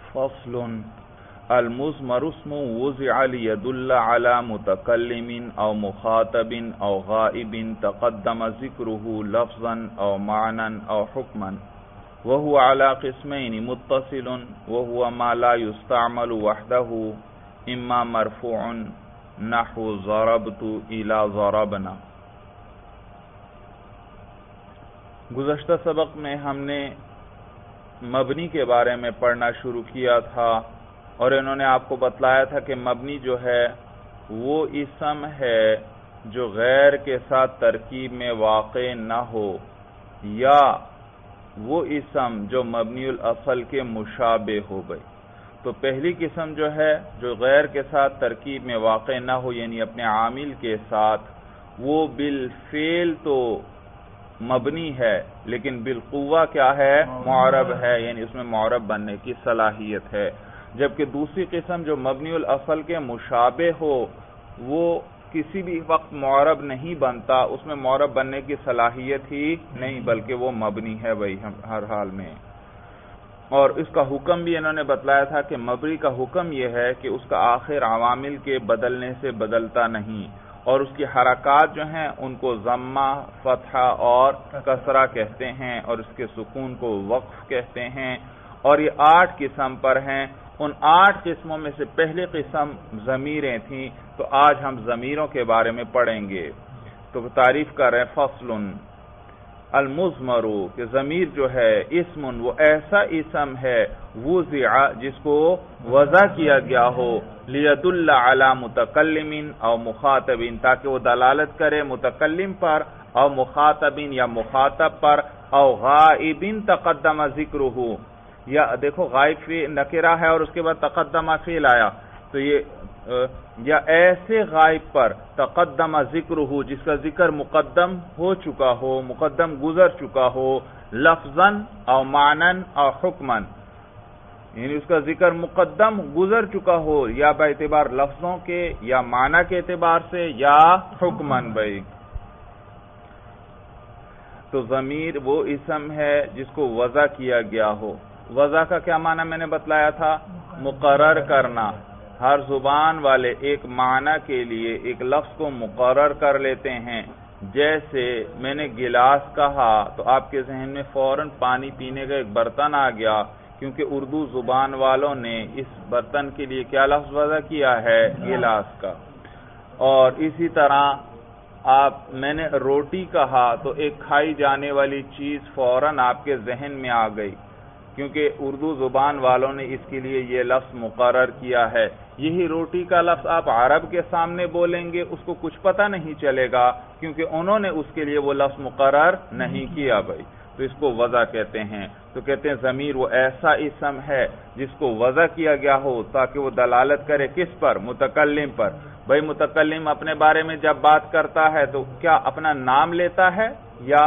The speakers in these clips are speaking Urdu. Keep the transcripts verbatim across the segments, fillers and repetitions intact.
فصل المضمر اسم وضع ليدل على متكلم او مخاطب او غائب تقدم ذكره لفظا او معنى او حكما وهو على قسمين متصل وهو ما لا يستعمل وحده اما مرفوع نحو ضربت الى ضربنا۔ گزشتہ سبق میں ہم نے مبنی کے بارے میں پڑھنا شروع کیا تھا اور انہوں نے آپ کو بتلایا تھا کہ مبنی جو ہے وہ اسم ہے جو غیر کے ساتھ ترکیب میں واقع نہ ہو، یا وہ اسم جو مبنی الاصل کے مشابہ ہو گئی۔ تو پہلی قسم جو ہے جو غیر کے ساتھ ترکیب میں واقع نہ ہو، یعنی اپنے عامل کے ساتھ، وہ بالفعل تو مبنی ہے لیکن بالقوہ کیا ہے؟ معرب ہے، یعنی اس میں معرب بننے کی صلاحیت ہے۔ جبکہ دوسری قسم جو مبنی الاصل کے مشابہ ہو، وہ کسی بھی وقت معرب نہیں بنتا، اس میں معرب بننے کی صلاحیت ہی نہیں، بلکہ وہ مبنی ہے بھائی ہر حال میں۔ اور اس کا حکم بھی انہوں نے بتلایا تھا کہ مبنی کا حکم یہ ہے کہ اس کا آخر عوامل کے بدلنے سے بدلتا نہیں، اور اس کی حرکات جو ہیں ان کو ضمہ، فتحہ اور کسرہ کہتے ہیں، اور اس کے سکون کو وقف کہتے ہیں، اور یہ آٹھ قسم پر ہیں۔ ان آٹھ قسموں میں سے پہلی قسم ضمیریں تھیں، تو آج ہم ضمیروں کے بارے میں پڑھیں گے۔ تو تعریف کر رہے ہیں فصل المضمر کہ ضمیر جو ہے اسم وہ ایسا اسم ہے وضع جس کو وضع کیا گیا ہو لیدل علی متکلم او مخاطب تاکہ وہ دلالت کرے متکلم پر او مخاطب یا مخاطب پر او غائب تقدم ذکرہ، یا دیکھو غائب فی نکرہ ہے اور اس کے بعد تقدم فعل آیا، تو یہ یا ایسے غائب پر تقدم ذکرہ جس کا ذکر مقدم ہو چکا ہو، مقدم گزر چکا ہو، لفظاً او معنن او حکمن، یعنی اس کا ذکر مقدم گزر چکا ہو یا باعتبار لفظوں کے یا معنی کے اعتبار سے یا حکمن بھائی۔ تو ضمیر وہ اسم ہے جس کو وضع کیا گیا ہو۔ وضع کا کیا معنی میں نے بتلایا تھا؟ مقرر کرنا۔ ہر زبان والے ایک معنی کے لیے ایک لفظ کو مقرر کر لیتے ہیں۔ جیسے میں نے گلاس کہا تو آپ کے ذہن میں فوراً پانی پینے کا ایک برتن آ گیا، کیونکہ اردو زبان والوں نے اس برتن کے لیے کیا لفظ وضع کیا ہے؟ گلاس کا۔ اور اسی طرح آپ میں نے روٹی کہا تو ایک کھائی جانے والی چیز فوراً آپ کے ذہن میں آ گئی، کیونکہ اردو زبان والوں نے اس کے لیے یہ لفظ مقرر کیا ہے۔ یہی روٹی کا لفظ آپ عرب کے سامنے بولیں گے، اس کو کچھ پتہ نہیں چلے گا، کیونکہ انہوں نے اس کے لیے وہ لفظ مقرر نہیں کیا بھائی، تو اس کو وضع کہتے ہیں۔ تو کہتے ہیں ضمیر وہ ایسا اسم ہے جس کو وضع کیا گیا ہو تاکہ وہ دلالت کرے کس پر؟ متکلم پر۔ بھائی متکلم اپنے بارے میں جب بات کرتا ہے تو کیا اپنا نام لیتا ہے یا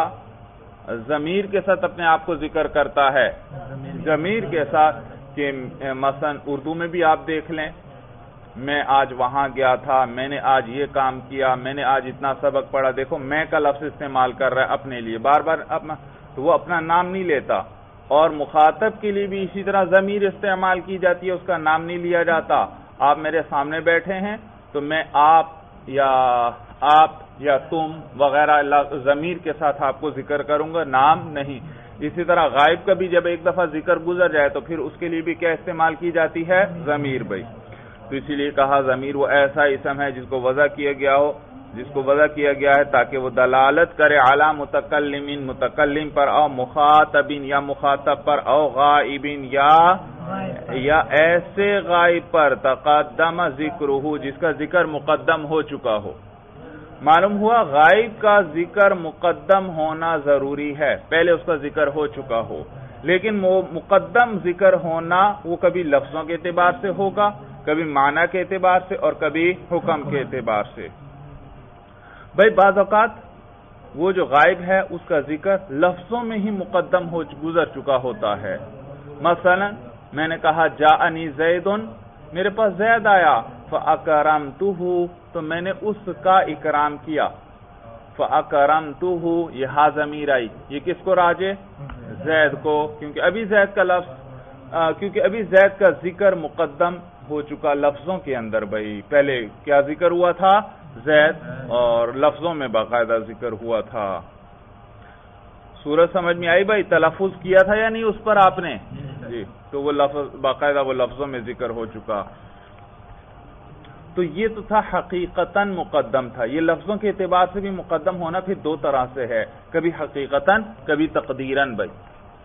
ضمیر کے ساتھ اپنے آپ کو ذکر کرتا ہے؟ ضمیر کے ساتھ، کہ مثلا اردو میں بھی آپ دیکھ لیں، میں آج وہاں گیا تھا، میں نے آج یہ کام کیا، میں نے آج اتنا سبق پڑھا، دیکھو میں کا لفظ استعمال کر رہا ہے اپنے لیے بار بار اپنا، تو وہ اپنا نام نہیں لیتا۔ اور مخاطب کے لیے بھی اسی طرح ضمیر استعمال کی جاتی ہے، اس کا نام نہیں لیا جاتا۔ آپ میرے سامنے بیٹھے ہیں تو میں آپ یا آپ یا تم وغیرہ ضمیر کے ساتھ آپ کو ذکر کروں گا، نام نہیں۔ اسی طرح غائب کا بھی جب ایک دفعہ ذکر گزر جائے تو پھر اس کے لیے بھی کیا استعمال کی جاتی ہے؟ ضمیر بھائی۔ تو اسی لیے کہا ضمیر وہ ایسا اسم ہے جس کو وضع کیا گیا ہو جس کو وضع کیا گیا ہے تاکہ وہ دلالت کرے اعلی متکلم متکلم پر او مخاطب یا مخاطب پر او غائب یا یا ایسے غائب پر تقدم ذکرہ جس کا ذکر مقدم ہو چکا ہو۔ معلوم ہوا غائب کا ذکر مقدم ہونا ضروری ہے، پہلے اس کا ذکر ہو چکا ہو، لیکن وہ مقدم ذکر ہونا وہ کبھی لفظوں کے اعتبار سے ہوگا، کبھی معنی کے اعتبار سے اور کبھی حکم کے اعتبار سے۔ بھائی بعض اوقات وہ جو غائب ہے اس کا ذکر لفظوں میں ہی مقدم ہو گزر چکا ہوتا ہے۔ مثلا میں نے کہا جاءنی زید، میرے پاس زید آیا، فاکرمتہ تو میں نے اس کا اکرام کیا، فاکرمتہ یہ ہا ضمیر آئی، یہ کس کو راجع؟ زید کو، کیونکہ ابھی زید کا لفظ آ, کیونکہ ابھی زید کا ذکر مقدم ہو چکا لفظوں کے اندر بھائی. پہلے کیا ذکر ہوا تھا؟ زید، اور لفظوں میں باقاعدہ ذکر ہوا تھا. سورج سمجھ میں آئی بھائی؟ تلفظ کیا تھا یا نہیں اس پر آپ نے؟ جی، تو وہ لفظ باقاعدہ وہ لفظوں میں ذکر ہو چکا. تو یہ تو تھا حقیقتاً مقدم تھا. یہ لفظوں کے اعتبار سے بھی مقدم ہونا پھر دو طرح سے ہے، کبھی حقیقتاً کبھی تقدیراً بھائی.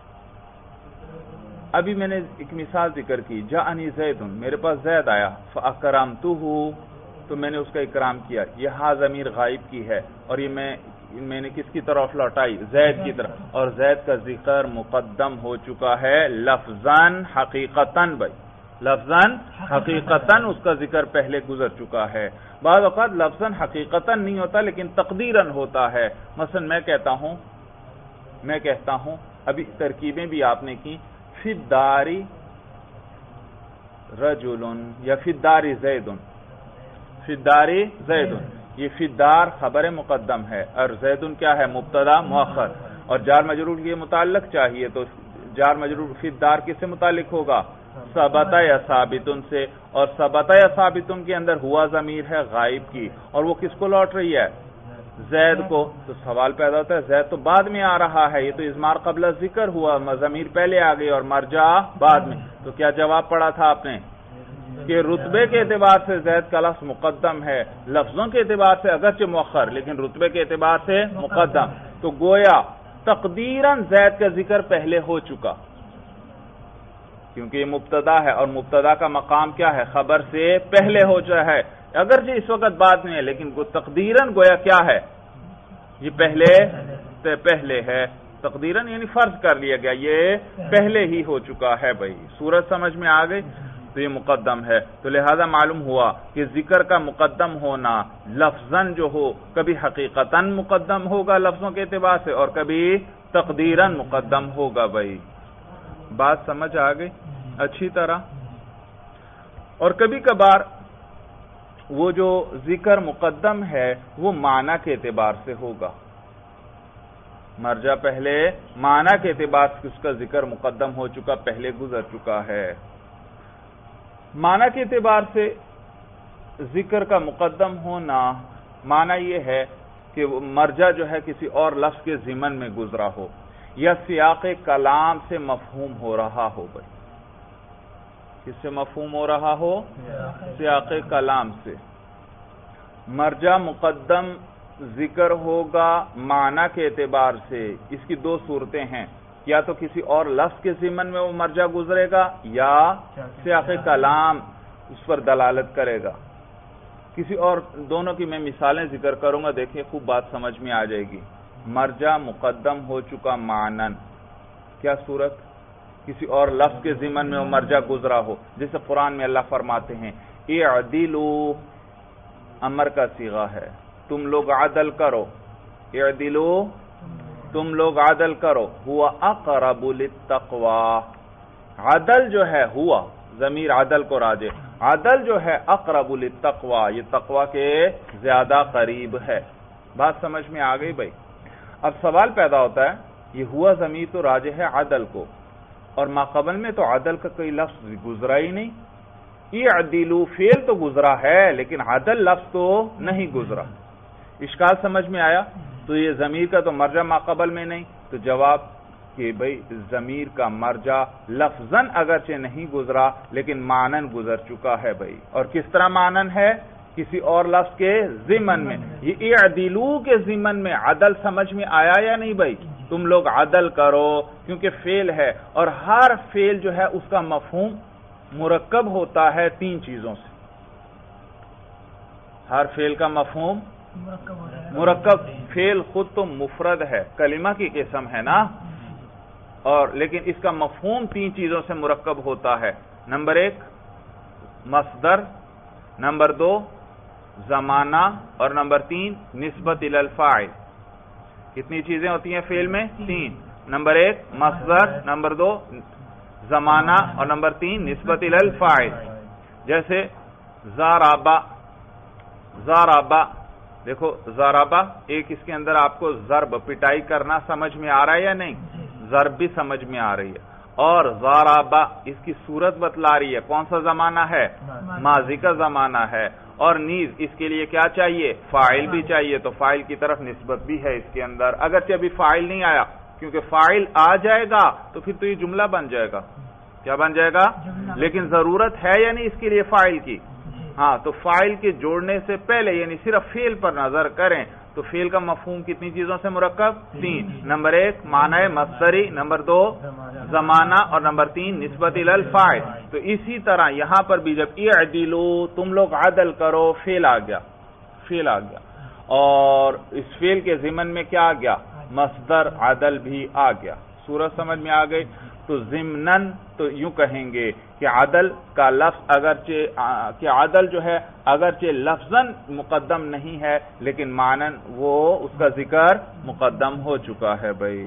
ابھی میں نے ایک مثال ذکر کی، جاءنی زید، میرے پاس زید آیا، فاکرمتہ، تو میں نے اس کا اکرام کیا. یہ ہا ضمیر غائب کی ہے اور یہ میں میں نے کس کی طرف لوٹائی؟ زید کی طرف. اور زید کا ذکر مقدم ہو چکا ہے لفظاً حقیقتاً بھائی، لفظاً حقیقتاً اس کا ذکر پہلے گزر چکا ہے. بعض اوقات لفظاً حقیقتاً نہیں ہوتا لیکن تقدیراً ہوتا ہے. مثلا میں کہتا ہوں میں کہتا ہوں ابھی ترکیبیں بھی آپ نے کی، فی الدار رجل یا فی الدار زید، فی الدار زید، یہ فی الدار خبر مقدم ہے اور زید کیا ہے؟ مبتدا مؤخر. اور جار مجرور کے متعلق چاہیے تو جار مجرور فی الدار کس سے متعلق ہوگا؟ ثبت یا ثابتن سے. اور ثبت یا ثابتن کے اندر ہوا ضمیر ہے غائب کی، اور وہ کس کو لوٹ رہی ہے؟ زید کو. تو سوال پیدا ہوتا ہے زید تو بعد میں آ رہا ہے، یہ تو اضمار قبل ذکر ہوا، ضمیر پہلے آ گئی اور مرجع بعد میں. تو کیا جواب پڑا تھا آپ نے کہ رتبے کے اعتبار سے زید کا لفظ مقدم ہے، لفظوں کے اعتبار سے اگرچہ مؤخر لیکن رتبے کے اعتبار سے مقدم. تو گویا تقدیراً زید کا ذکر پہلے ہو چکا کیونکہ یہ مبتدا ہے اور مبتدا کا مقام کیا ہے؟ خبر سے پہلے ہو چکا ہے، اگرچہ اس وقت بعد میں ہے لیکن تقدیراً گویا کیا ہے؟ یہ پہلے سے پہلے ہے. تقدیراً یعنی فرض کر لیا گیا یہ پہلے ہی ہو چکا ہے بھائی. سورج سمجھ میں آ گئی؟ تو یہ مقدم ہے. تو لہذا معلوم ہوا کہ ذکر کا مقدم ہونا لفظاً جو ہو کبھی حقیقتاً مقدم ہوگا لفظوں کے اعتبار سے اور کبھی تقدیراً مقدم ہوگا بھائی. بات سمجھ آ گئی اچھی طرح؟ اور کبھی کبھار وہ جو ذکر مقدم ہے وہ معنی کے اعتبار سے ہوگا، مرجع پہلے معنی کے اعتبار سے اس کا ذکر مقدم ہو چکا، پہلے گزر چکا ہے. معنی کے اعتبار سے ذکر کا مقدم ہونا معنی یہ ہے کہ مرجع جو ہے کسی اور لفظ کے ضمن میں گزرا ہو یا سیاق کلام سے مفہوم ہو رہا ہو بھائی. کس سے مفہوم ہو رہا ہو؟ سیاق کلام سے. مرجع مقدم ذکر ہوگا معنی کے اعتبار سے. اس کی دو صورتیں ہیں، یا تو کسی اور لفظ کے ضمن میں وہ مرجع گزرے گا یا سیاق کلام اس پر دلالت کرے گا. کسی اور دونوں کی میں مثالیں ذکر کروں گا، دیکھیں خوب بات سمجھ میں آ جائے گی. مرجع مقدم ہو چکا معنن، کیا صورت؟ کسی اور لفظ کے ضمن میں وہ مرجع گزرا ہو، جیسے قرآن میں اللہ فرماتے ہیں اعدلوا، امر کا صیغہ ہے، تم لوگ عدل کرو. اعدلوا، تم لوگ عدل کرو. ہوا اقرب للتقوی، عدل جو ہے ہوا ضمیر عدل کو راجع، عدل جو ہے اقرب للتقوی، یہ تقوی کے زیادہ قریب ہے. بات سمجھ میں آ گئی بھائی؟ اب سوال پیدا ہوتا ہے یہ ہوا ضمیر تو راجع ہے عدل کو اور ماقبل میں تو عدل کا کوئی لفظ گزرا ہی نہیں. اعدلوا فعل تو گزرا ہے لیکن عدل لفظ تو نہیں گزرا. اشکال سمجھ میں آیا؟ تو یہ ضمیر کا تو مرجع ماقبل میں نہیں، تو جواب کہ بھئی ضمیر کا مرجع لفظاً اگرچہ نہیں گزرا لیکن معنن گزر چکا ہے بھائی. اور کس طرح معنن ہے؟ کسی اور لفظ کے ضمن میں. یہ اعدلوا کے ضمن میں عدل سمجھ میں آیا یا نہیں بھائی؟ تم لوگ عدل کرو، کیونکہ فعل ہے اور ہر فعل جو ہے اس کا مفہوم مرکب ہوتا ہے تین چیزوں سے. ہر فعل کا مفہوم مرکب، فعل خود تو مفرد ہے، کلمہ کی قسم ہے نا، اور لیکن اس کا مفہوم تین چیزوں سے مرکب ہوتا ہے. نمبر ایک مصدر، نمبر دو زمانہ، اور نمبر تین نسبت الی الفاعل. کتنی چیزیں ہوتی ہیں فعل میں؟ تین. نمبر ایک مصدر، نمبر دو زمانہ، اور نمبر تین نسبت الی الفاعل. جیسے ضربہ، ضربہ دیکھو ضربہ ایک اس کے اندر آپ کو ضرب پٹائی کرنا سمجھ میں آ رہا ہے یا نہیں؟ ضرب بھی سمجھ میں آ رہی ہے. اور ضربا اس کی صورت بتلا رہی ہے، کون سا زمانہ ہے؟ ماضی کا زمانہ ہے، اور نیز اس کے لیے کیا چاہیے؟ فاعل بھی چاہیے، تو فاعل کی طرف نسبت بھی ہے اس کے اندر، اگرچہ ابھی فاعل نہیں آیا، کیونکہ فاعل آ جائے گا تو پھر تو یہ جملہ بن جائے گا، کیا بن جائے گا؟ لیکن ضرورت ہے یا نہیں اس کے لیے فاعل کی؟ ہاں، تو فاعل کے جوڑنے سے پہلے یعنی صرف فعل پر نظر کریں تو فعل کا مفہوم کتنی چیزوں سے مرکب؟ تین، نمبر ایک معنی مصدری، نمبر دو زمانہ، اور نمبر تین نسبت الی الفاعل۔ تو اسی طرح یہاں پر بھی جب اعدلو تم لوگ عدل کرو، فعل آ گیا، فعل آ گیا، اور اس فعل کے ضمن میں کیا آ گیا؟ مصدر عدل بھی آ گیا۔ صورت سمجھ میں آ گئی؟ تو ضمناً تو یوں کہیں گے کہ عدل کا لفظ اگرچہ کہ عدل جو ہے اگرچہ لفظاً مقدم نہیں ہے لیکن معنن وہ اس کا ذکر مقدم ہو چکا ہے۔ بھائی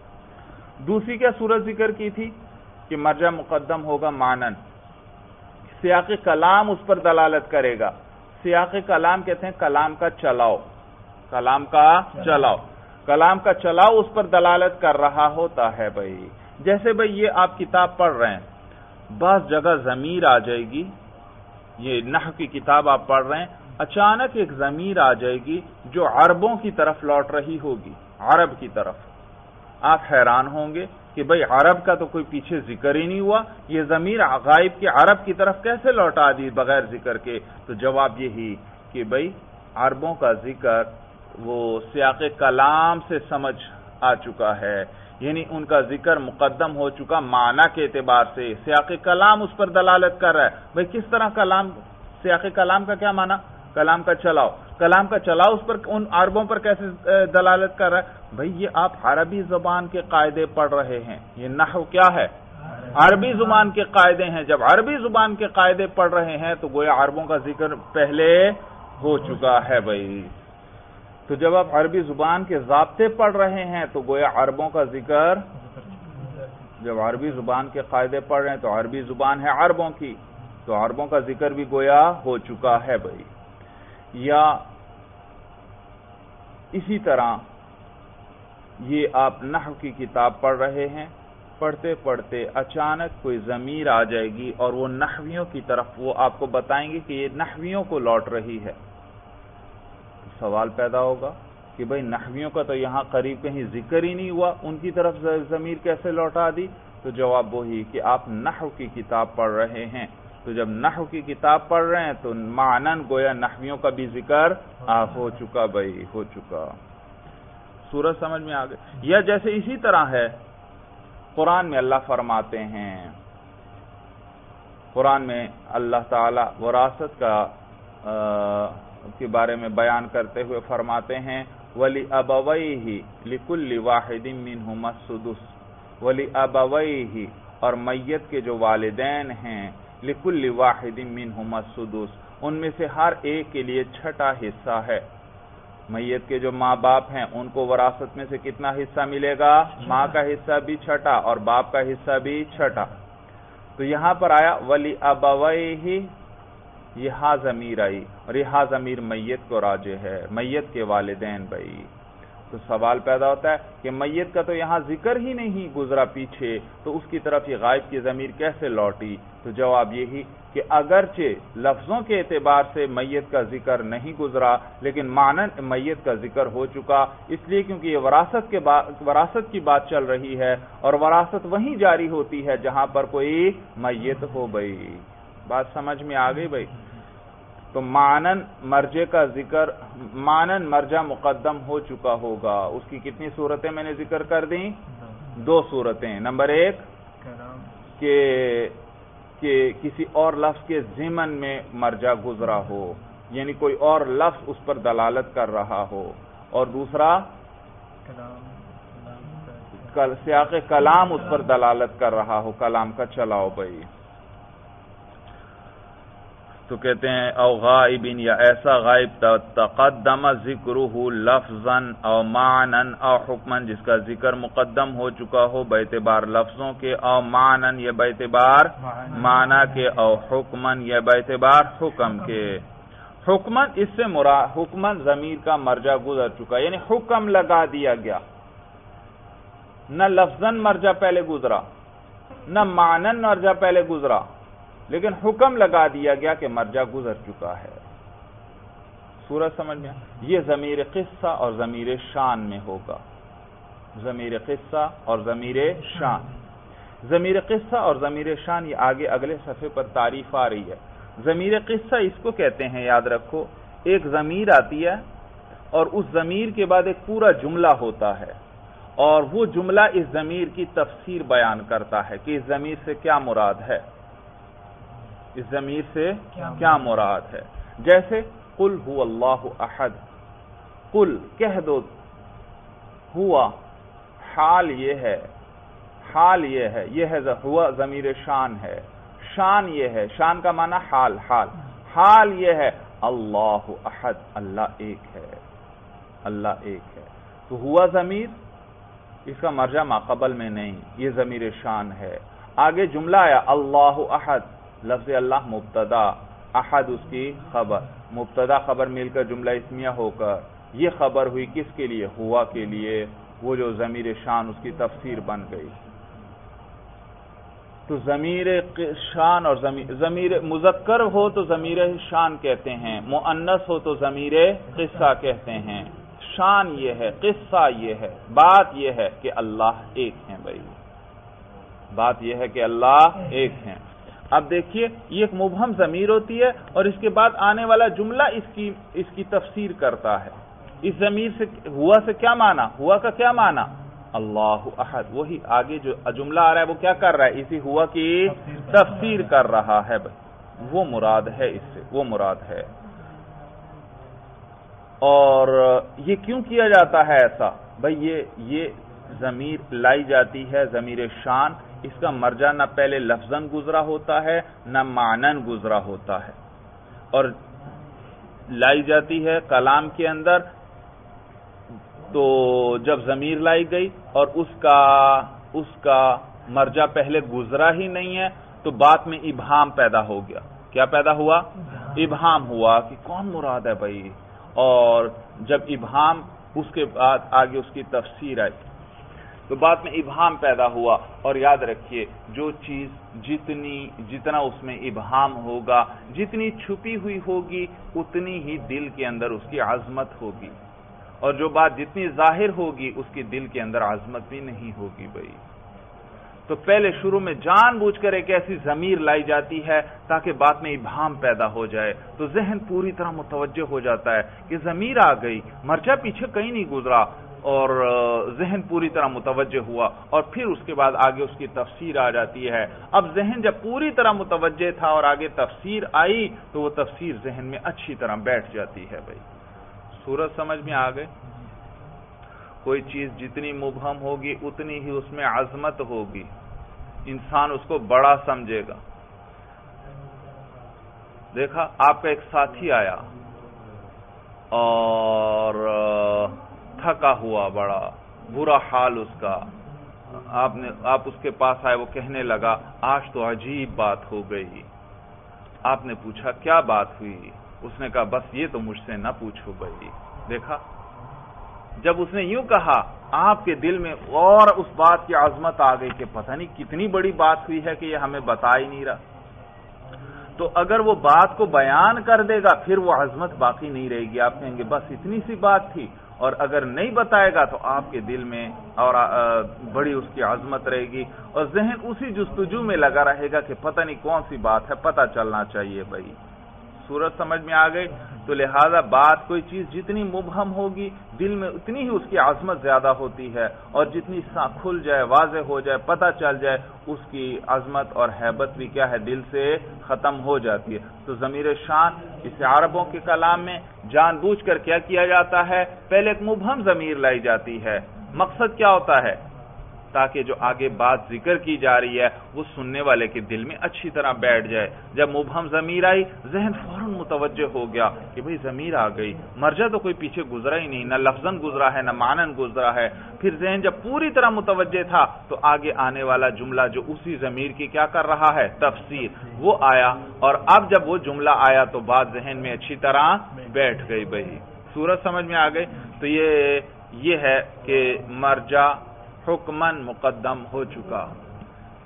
دوسری کیا صورت ذکر کی تھی کہ مرجع مقدم ہوگا معنن، سیاق کلام اس پر دلالت کرے گا۔ سیاق کلام کہتے ہیں کلام کا چلاؤ، کلام کا چلاؤ، کلام کا چلاؤ اس پر دلالت کر رہا ہوتا ہے۔ بھائی جیسے بھائی یہ آپ کتاب پڑھ رہے ہیں، بعض جگہ ضمیر آ جائے گی، یہ نحو کی کتاب آپ پڑھ رہے ہیں، اچانک ایک ضمیر آ جائے گی جو عربوں کی طرف لوٹ رہی ہوگی، عرب کی طرف۔ آپ حیران ہوں گے کہ بھئی عرب کا تو کوئی پیچھے ذکر ہی نہیں ہوا، یہ ضمیر غائب کی عرب کی طرف کیسے لوٹا دی بغیر ذکر کے؟ تو جواب یہی کہ بھئی عربوں کا ذکر وہ سیاق کلام سے سمجھ آ چکا ہے، یعنی ان کا ذکر مقدم ہو چکا معنی کے اعتبار سے، سیاق کلام اس پر دلالت کر رہا ہے۔ بھئی کس طرح کلام، سیاق کلام کا کیا معنی؟ کلام کا چلاؤ، کلام کا چلاؤ اس پر ان عربوں پر کیسے دلالت کر رہا ہے؟ بھئی یہ آپ عربی زبان کے قاعدے پڑھ رہے ہیں، یہ نحو کیا ہے؟ عربی زبان کے قاعدے ہیں، جب عربی زبان کے قاعدے پڑھ رہے ہیں تو گویا عربوں کا ذکر پہلے ہو چکا ہے۔ بھئی تو جب آپ عربی زبان کے ضابطے پڑھ رہے ہیں تو گویا عربوں کا ذکر، جب عربی زبان کے قاعدے پڑھ رہے ہیں تو عربی زبان ہے عربوں کی، تو عربوں کا ذکر بھی گویا ہو چکا ہے۔ بھائی یا اسی طرح یہ آپ نحو کی کتاب پڑھ رہے ہیں، پڑھتے پڑھتے اچانک کوئی ضمیر آ جائے گی اور وہ نحویوں کی طرف، وہ آپ کو بتائیں گے کہ یہ نحویوں کو لوٹ رہی ہے۔ سوال پیدا ہوگا کہ بھئی نحویوں کا تو یہاں قریب کہیں ذکر ہی نہیں ہوا، ان کی طرف ضمیر کیسے لوٹا دی؟ تو جواب وہی کہ آپ نحو کی کتاب پڑھ رہے ہیں، تو جب نحو کی کتاب پڑھ رہے ہیں تو معنن گویا نحویوں کا بھی ذکر ہو چکا، بھائی ہو چکا۔ سورج سمجھ میں آ گئی؟ یا جیسے اسی طرح ہے قرآن میں اللہ فرماتے ہیں، قرآن میں اللہ تعالی وراثت کا کے بارے میں بیان کرتے ہوئے فرماتے ہیں وَلِأَبَوَيْهِ لِكُلِّ وَاحِدٍ مِّنْهُمَا السُّدُسُ، وَلِأَبَوَيْهِ اور میت کے جو والدین ہیں، لِكُلِّ وَاحِدٍ مِّنْهُمَا السُّدُسُ ان میں سے ہر ایک کے لیے چھٹا حصہ ہے۔ میت کے جو ماں باپ ہیں ان کو وراثت میں سے کتنا حصہ ملے گا؟ ماں کا حصہ بھی چھٹا اور باپ کا حصہ بھی چھٹا۔ تو یہاں پر آیا وَلِأَبَوَيْهِ، یہ ہا ضمیر آئی اور یہ ہا ضمیر میت کو راجع ہے، میت کے والدین۔ بھائی تو سوال پیدا ہوتا ہے کہ میت کا تو یہاں ذکر ہی نہیں گزرا پیچھے، تو اس کی طرف یہ غائب کی ضمیر کیسے لوٹی؟ تو جواب یہی کہ اگرچہ لفظوں کے اعتبار سے میت کا ذکر نہیں گزرا لیکن معنن میت کا ذکر ہو چکا، اس لیے کیونکہ یہ وراثت کے وراثت کی بات چل رہی ہے اور وراثت وہیں جاری ہوتی ہے جہاں پر کوئی میت ہو۔ بھائی بات سمجھ میں آ گئی؟ بھائی تو معنن مرجع کا ذکر، معنن مرجع مقدم ہو چکا ہوگا۔ اس کی کتنی صورتیں میں نے ذکر کر دیں؟ دو صورتیں۔ نمبر ایک کہ کہ کسی اور لفظ کے ضمن میں مرجع گزرا ہو، یعنی کوئی اور لفظ اس پر دلالت کر رہا ہو، اور دوسرا سیاق کلام اس پر دلالت کر رہا ہو، کلام کا چلاؤ۔ بھائی تو کہتے ہیں او غائب، یا ایسا غائب تقدم ذکرہ لفظا او معنن او حکما، جس کا ذکر مقدم ہو چکا ہو باعتبار لفظوں کے، او معنن یا باعتبار معنی کے، او حکما یا باعتبار حکم کے۔ حکما اس سے مراد، حکما ضمیر کا مرجع گزر چکا، یعنی حکم لگا دیا گیا، نہ لفظاً مرجع پہلے گزرا، نہ معنن مرجع پہلے گزرا، لیکن حکم لگا دیا گیا کہ مرجع گزر چکا ہے۔ سورج سمجھ میں؟ یہ ضمیر قصہ اور ضمیر شان میں ہوگا، ضمیر قصہ اور ضمیر شان۔ ضمیر قصہ اور ضمیر شان یہ آگے اگلے صفحے پر تعریف آ رہی ہے۔ ضمیر قصہ اس کو کہتے ہیں، یاد رکھو، ایک ضمیر آتی ہے اور اس ضمیر کے بعد ایک پورا جملہ ہوتا ہے، اور وہ جملہ اس ضمیر کی تفسیر بیان کرتا ہے کہ اس ضمیر سے کیا مراد ہے، اس ضمیر سے کیا مراد ہے۔ جیسے قل هو اللہ احد، قل کہہ دو، ہوا حال یہ ہے، حال یہ ہے، یہ ہے ہوا ضمیر شان ہے، شان یہ ہے، شان کا معنی حال، حال حال یہ ہے اللہ احد، اللہ ایک ہے، اللہ ایک ہے۔ تو ہوا ضمیر اس کا مرجع ماقبل میں نہیں، یہ ضمیر شان ہے۔ آگے جملہ آیا اللہ احد، لفظ اللہ مبتدا، احد اس کی خبر، مبتدا خبر مل کر جملہ اسمیہ ہو کر یہ خبر ہوئی کس کے لیے؟ ہوا کے لیے، وہ جو ضمیر شان اس کی تفسیر بن گئی۔ تو ضمیر شان اور ضمیر مذکر ہو تو ضمیر شان کہتے ہیں، مؤنث ہو تو ضمیر قصہ کہتے ہیں۔ شان یہ ہے، قصہ یہ ہے، بات یہ ہے کہ اللہ ایک ہیں بھائی، بات یہ ہے کہ اللہ ایک ہیں۔ اب دیکھیے یہ ایک مبہم ضمیر ہوتی ہے اور اس کے بعد آنے والا جملہ اس کی اس کی تفسیر کرتا ہے۔ اس ضمیر سے ہوا سے کیا معنی؟ ہوا کا کیا معنی؟ اللہ احد۔ وہی آگے جو جملہ آ رہا ہے وہ کیا کر رہا ہے؟ اسی ہوا کی تفسیر کر رہا ہے بھائی، وہ مراد ہے، اس سے وہ مراد ہے۔ اور یہ کیوں کیا جاتا ہے ایسا بھائی؟ یہ یہ ضمیر لائی جاتی ہے، ضمیر شان، اس کا مرجع نہ پہلے لفظاً گزرا ہوتا ہے نہ معنن گزرا ہوتا ہے، اور لائی جاتی ہے کلام کے اندر تو جب ضمیر لائی گئی اور اس کا اس کا مرجع پہلے گزرا ہی نہیں ہے تو بات میں ابہام پیدا ہو گیا۔ کیا پیدا ہوا؟ ابہام ہوا کہ کون مراد ہے بھائی، اور جب ابہام اس کے بعد آگے اس کی تفسیر آئی تو بات میں ابہام پیدا ہوا۔ اور یاد رکھیے جو چیز جتنی جتنا اس میں ابہام ہوگا، جتنی چھپی ہوئی ہوگی، اتنی ہی دل کے اندر اس کی عظمت ہوگی، اور جو بات جتنی ظاہر ہوگی اس کی دل کے اندر عظمت بھی نہیں ہوگی بھائی۔ تو پہلے شروع میں جان بوجھ کر ایک ایسی ضمیر لائی جاتی ہے تاکہ بات میں ابہام پیدا ہو جائے، تو ذہن پوری طرح متوجہ ہو جاتا ہے کہ ضمیر آ گئی، مرجع پیچھے کہیں نہیں گزرا، اور ذہن پوری طرح متوجہ ہوا، اور پھر اس کے بعد آگے اس کی تفسیر آ جاتی ہے۔ اب ذہن جب پوری طرح متوجہ تھا اور آگے تفسیر آئی تو وہ تفسیر ذہن میں اچھی طرح بیٹھ جاتی ہے بھائی۔ صورت سمجھ میں آ گئے؟ کوئی چیز جتنی مبہم ہوگی اتنی ہی اس میں عظمت ہوگی، انسان اس کو بڑا سمجھے گا۔ دیکھا آپ کا ایک ساتھی آیا اور تھکا ہوا، بڑا برا حال اس کا، آپ نے آپ اس کے پاس آئے، وہ کہنے لگا آج تو عجیب بات ہو گئی۔ آپ نے پوچھا کیا بات ہوئی؟ اس نے کہا بس یہ تو مجھ سے نہ پوچھو بھائی۔ دیکھا جب اس نے یوں کہا آپ کے دل میں اور اس بات کی عظمت آ گئی کہ پتہ نہیں کتنی بڑی بات ہوئی ہے کہ یہ ہمیں بتا ہی نہیں رہا۔ تو اگر وہ بات کو بیان کر دے گا پھر وہ عظمت باقی نہیں رہے گی، آپ کہیں گے بس اتنی سی بات تھی، اور اگر نہیں بتائے گا تو آپ کے دل میں اور بڑی اس کی عظمت رہے گی، اور ذہن اسی جستجو میں لگا رہے گا کہ پتہ نہیں کون سی بات ہے، پتہ چلنا چاہیے بھائی۔ صورت سمجھ میں آ گئی؟ تو لہذا بات کوئی چیز جتنی مبہم ہوگی دل میں اتنی ہی اس کی عظمت زیادہ ہوتی ہے، اور جتنی کھل جائے، واضح ہو جائے، پتہ چل جائے، اس کی عظمت اور ہیبت بھی کیا ہے، دل سے ختم ہو جاتی ہے۔ تو ضمیر شان اسے عربوں کے کلام میں جان بوجھ کر کیا کیا جاتا ہے؟ پہلے ایک مبہم ضمیر لائی جاتی ہے، مقصد کیا ہوتا ہے؟ تاکہ جو آگے بات ذکر کی جا رہی ہے وہ سننے والے کے دل میں اچھی طرح بیٹھ جائے۔ جب مبہم ضمیر آئی ذہن فوراً متوجہ ہو گیا کہ بھئی ضمیر آ گئی، مرجع تو کوئی پیچھے گزرا ہی نہیں، نہ لفظاً گزرا ہے نہ معنن گزرا ہے۔ پھر ذہن جب پوری طرح متوجہ تھا تو آگے آنے والا جملہ جو اسی ضمیر کی کیا کر رہا ہے، تفسیر، وہ آیا، اور اب جب وہ جملہ آیا تو بات ذہن میں اچھی طرح بیٹھ گئی بھئی۔ صورت سمجھ میں آ گئی؟ تو یہ یہ ہے کہ مرجع حکماً مقدم ہو چکا،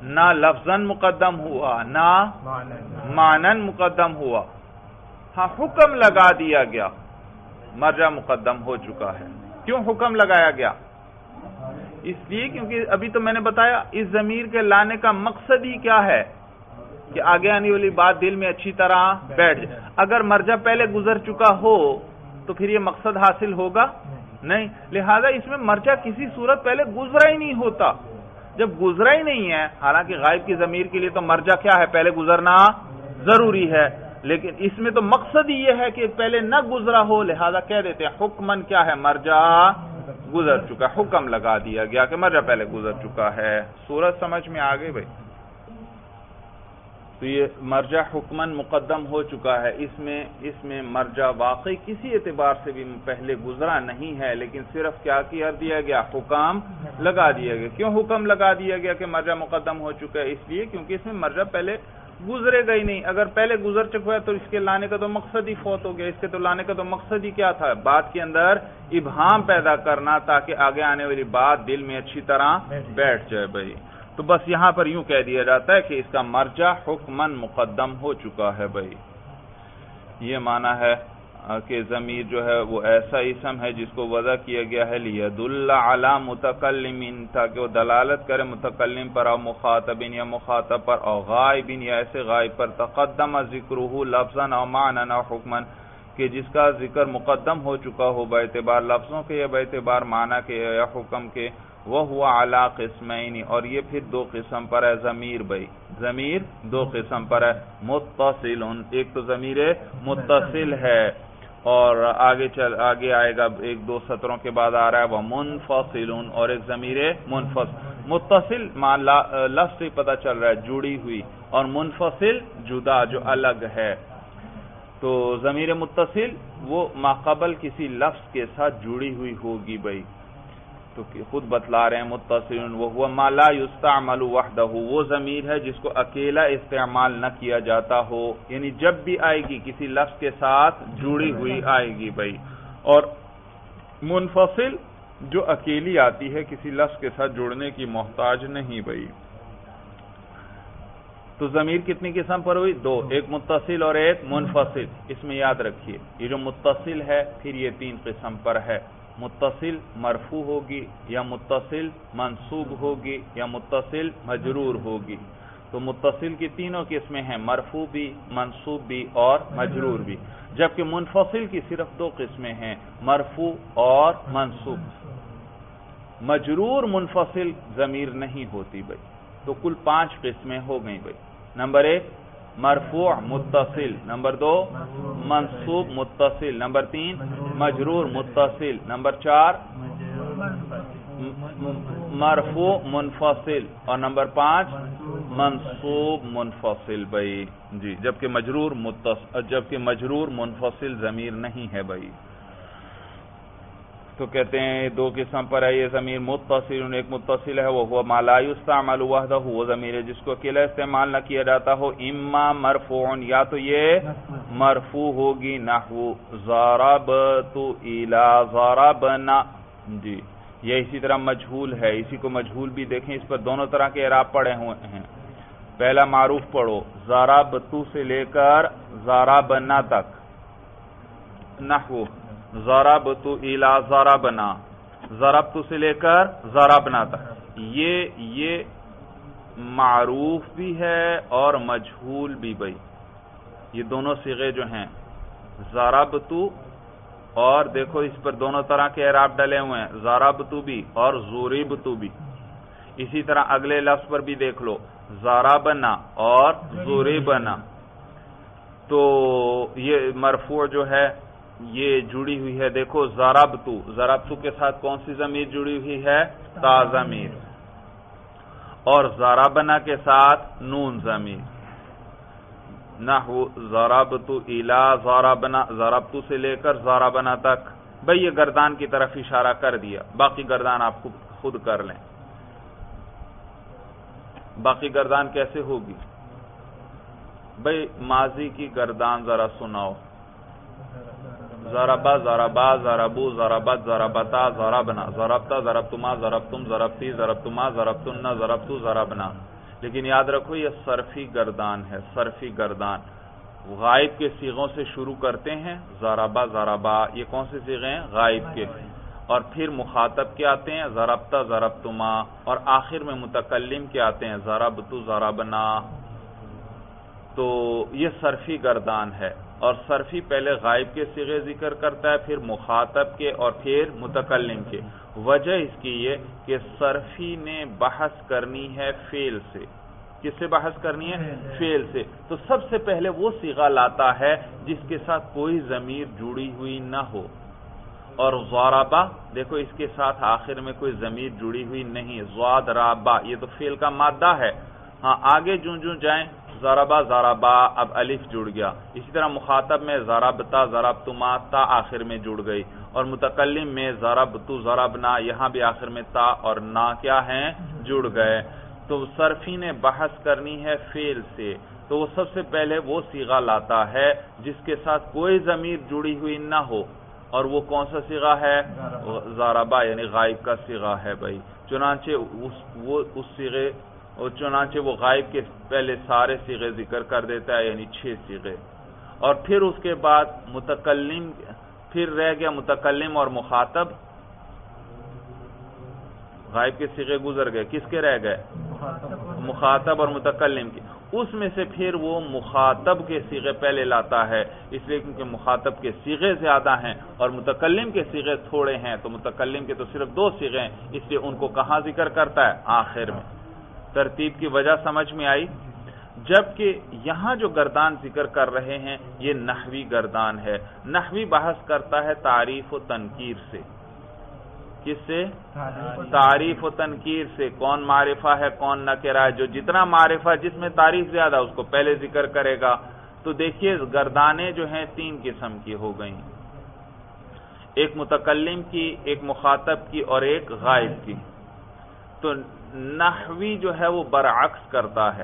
نہ لفظاً مقدم ہوا نہ معنن مقدم ہوا. ہاں حکم لگا دیا گیا، مرجع مقدم ہو چکا ہے. کیوں حکم لگایا گیا؟ اس لیے کیونکہ ابھی تو میں نے بتایا اس ضمیر کے لانے کا مقصد ہی کیا ہے کہ آگے آنے والی بات دل میں اچھی طرح بیٹھ جائے. اگر مرجع پہلے گزر چکا ہو تو پھر یہ مقصد حاصل ہوگا نہیں. لہذا اس میں مرجع کسی صورت پہلے گزرا ہی نہیں ہوتا. جب گزرا ہی نہیں ہے، حالانکہ غائب کی ضمیر کے لیے تو مرجع کیا ہے؟ پہلے گزرنا ضروری ہے، لیکن اس میں تو مقصد ہی یہ ہے کہ پہلے نہ گزرا ہو. لہذا کہہ دیتے ہیں حکمن کیا ہے؟ مرجع گزر چکا. حکم لگا دیا گیا کہ مرجع پہلے گزر چکا ہے. صورت سمجھ میں آ گئی بھائی؟ تو یہ مرجع حکمن مقدم ہو چکا ہے. اس میں اس میں مرجع واقعی کسی اعتبار سے بھی پہلے گزرا نہیں ہے، لیکن صرف کیا کیا دیا گیا؟ حکم لگا دیا گیا. کیوں حکم لگا دیا گیا کہ مرجع مقدم ہو چکا ہے؟ اس لیے کیونکہ اس میں مرجع پہلے گزرے گا ہی نہیں. اگر پہلے گزر چکا ہے تو اس کے لانے کا تو مقصد ہی فوت ہو گیا. اس کے تو لانے کا تو مقصد ہی کیا تھا؟ بات کے اندر ابہام پیدا کرنا تاکہ آگے آنے والی بات دل میں اچھی طرح بیٹھ جائے بھائی. تو بس یہاں پر یوں کہہ دیا جاتا ہے کہ اس کا مرجع حکمن مقدم ہو چکا ہے بھائی. یہ معنی ہے کہ ضمیر جو ہے وہ ایسا اسم ہے جس کو وضع کیا گیا ہے لیدل علی متکلم، تاکہ وہ دلالت کرے متکلم پر او مخاطبین یا مخاطب پر او غائبین یا ایسے غائب پر. تقدم ذکرہ لفظا او معنی او حکمن، کہ جس کا ذکر مقدم ہو چکا ہو باعتبار لفظوں کے یا باعتبار معنی کے یا حکم کے. وَهُوَ عَلَى قِسْمَيْنِ، اور یہ پھر دو قسم پر ہے ضمیر بھائی. ضمیر دو قسم پر ہے. متصل، ایک تو ضمیر متصل ہے اور آگے چل آگے آئے گا ایک دو سطروں کے بعد آ رہا ہے وہ منفصل، اور ایک ضمیر منفصل. متصل لفظ سے پتہ چل رہا ہے جڑی ہوئی، اور منفصل جدا جو الگ ہے. تو ضمیر متصل وہ ماقبل کسی لفظ کے ساتھ جڑی ہوئی ہوگی بھائی. تو خود بتلا رہے ہیں متصل وہو ما لا یستعمل وحدہ، وہ ضمیر ہے جس کو اکیلا استعمال نہ کیا جاتا ہو، یعنی جب بھی آئے گی کسی لفظ کے ساتھ جڑی ہوئی آئے گی بھائی. اور منفصل جو اکیلی آتی ہے کسی لفظ کے ساتھ جڑنے کی محتاج نہیں بھائی. تو ضمیر کتنی قسم پر ہوئی؟ دو، ایک متصل اور ایک منفصل. اس میں یاد رکھیے یہ جو متصل ہے پھر یہ تین قسم پر ہے. متصل مرفوع ہوگی یا متصل منصوب ہوگی یا متصل مجرور ہوگی. تو متصل کی تینوں قسمیں ہیں، مرفوع بھی، منصوب بھی اور مجرور بھی. جبکہ منفصل کی صرف دو قسمیں ہیں، مرفوع اور منصوب. مجرور منفصل ضمیر نہیں ہوتی بھائی. تو کل پانچ قسمیں ہو گئیں بھائی. نمبر ایک مرفوع متصل، نمبر دو منصوب متصل، نمبر تین مجرور متصل، نمبر چار مرفوع منفصل، اور نمبر پانچ منصوب منفصل بھائی. جی جبکہ مجرور متصل جبکہ مجرور منفصل ضمیر نہیں ہے بھائی. تو کہتے ہیں دو قسم پر ہے یہ ضمیر. متصل، ایک متصل ہے وہ ہوا ما لا یستعمل وحدہ، وہ ضمیر ہے جس کو اکیلا استعمال نہ کیا جاتا ہو. اما مرفوع، یا تو یہ مرفوع ہوگی نحو ضربت الی ضربنا. جی یہ اسی طرح مجہول ہے، اسی کو مجہول بھی دیکھیں، اس پر دونوں طرح کے اعراب پڑے ہوئے ہیں. پہلا معروف پڑھو ضربت سے لے کر ضربنا تک، نحو ضربت الی ضربنا، ضربت سے لے کر ضربنا تک. یہ یہ معروف بھی ہے اور مجہول بھی بھائی. یہ دونوں صیغے جو ہیں ضربت، اور دیکھو اس پر دونوں طرح کے اعراب ڈلے ہوئے ہیں، ضربت بھی اور ضربت بھی. اسی طرح اگلے لفظ پر بھی دیکھ لو ضربنا اور ضربنا. تو یہ مرفوع جو ہے یہ جڑی ہوئی ہے. دیکھو ضربت، ضربت کے ساتھ کون سی ضمیر جڑی ہوئی ہے؟ تا ضمیر. اور ضربنا کے ساتھ نون ضمیر. نحو ضربت الی ضربنا، ضربت سے لے کر ضربنا تک. بھئی یہ گردان کی طرف اشارہ کر دیا، باقی گردان آپ خود کر لیں. باقی گردان کیسے ہوگی بھئی؟ ماضی کی گردان ذرا سناؤ. ضربا ضربا ضربو ضربت ضربتا ضربنا، ضربتا ضربتما ضربتم ضربتی ضربتما ضربتن ضربتو ضربنا. لیکن یاد رکھو یہ صرفی گردان ہے، صرفی گردان. غائب کے صیغوں سے شروع کرتے ہیں، ضربا ضربا، یہ کون سے صیغے ہیں؟ غائب کے. اور پھر مخاطب کے آتے ہیں ضربتا ضربتما، اور آخر میں متکلم کے آتے ہیں ضربتو ضربنا. تو یہ صرفی گردان ہے. اور صرفی پہلے غائب کے صیغے ذکر کرتا ہے، پھر مخاطب کے، اور پھر متکلم کے. وجہ اس کی یہ کہ صرفی نے بحث کرنی ہے فعل سے. کس سے بحث کرنی ہے؟ فعل سے. تو سب سے پہلے وہ صیغہ لاتا ہے جس کے ساتھ کوئی ضمیر جڑی ہوئی نہ ہو. اور ضربا دیکھو اس کے ساتھ آخر میں کوئی ضمیر جڑی ہوئی نہیں. ضاد رابا یہ تو فعل کا مادہ ہے. ہاں آگے جوں جوں جائیں ضربا ضربا اب الف جڑ گیا. اسی طرح مخاطب میں ضربتا ضربتما تا آخر میں جڑ گئی. اور متکلم میں ضربتو ضربنا یہاں بھی آخر میں تا اور نا کیا ہیں؟ جڑ گئے. تو صرفی نے بحث کرنی ہے فعل سے، تو وہ سب سے پہلے وہ صیغہ لاتا ہے جس کے ساتھ کوئی ضمیر جڑی ہوئی نہ ہو. اور وہ کون سا صیغہ ہے؟ ضربا یعنی غائب کا صیغہ ہے بھائی. چنانچہ اس وہ اس صیغے اور چنانچہ وہ غائب کے پہلے سارے صیغے ذکر کر دیتا ہے، یعنی چھ صیغے. اور پھر اس کے بعد متکلم، پھر رہ گیا متکلم اور مخاطب. غائب کے صیغے گزر گئے، کس کے رہ گئے؟ مخاطب اور متکلم کے. اس میں سے پھر وہ مخاطب کے صیغے پہلے لاتا ہے، اس لیے کیونکہ مخاطب کے صیغے زیادہ ہیں اور متکلم کے صیغے تھوڑے ہیں. تو متکلم کے تو صرف دو صیغے ہیں، اس لیے ان کو کہاں ذکر کرتا ہے؟ آخر میں. ترتیب کی وجہ سمجھ میں آئی؟ جبکہ یہاں جو گردان ذکر کر رہے ہیں یہ نحوی گردان ہے. نحوی بحث کرتا ہے تعریف و تنکیر سے. کس سے؟ تعریف و تنکیر سے. کون معرفہ ہے کون نکرہ ہے. جو جتنا معرفہ جس میں تعریف زیادہ اس کو پہلے ذکر کرے گا. تو دیکھیے گردانیں جو ہیں تین قسم کی ہو گئیں، ایک متکلم کی، ایک مخاطب کی اور ایک غائب کی. تو نحوی جو ہے وہ برعکس کرتا ہے.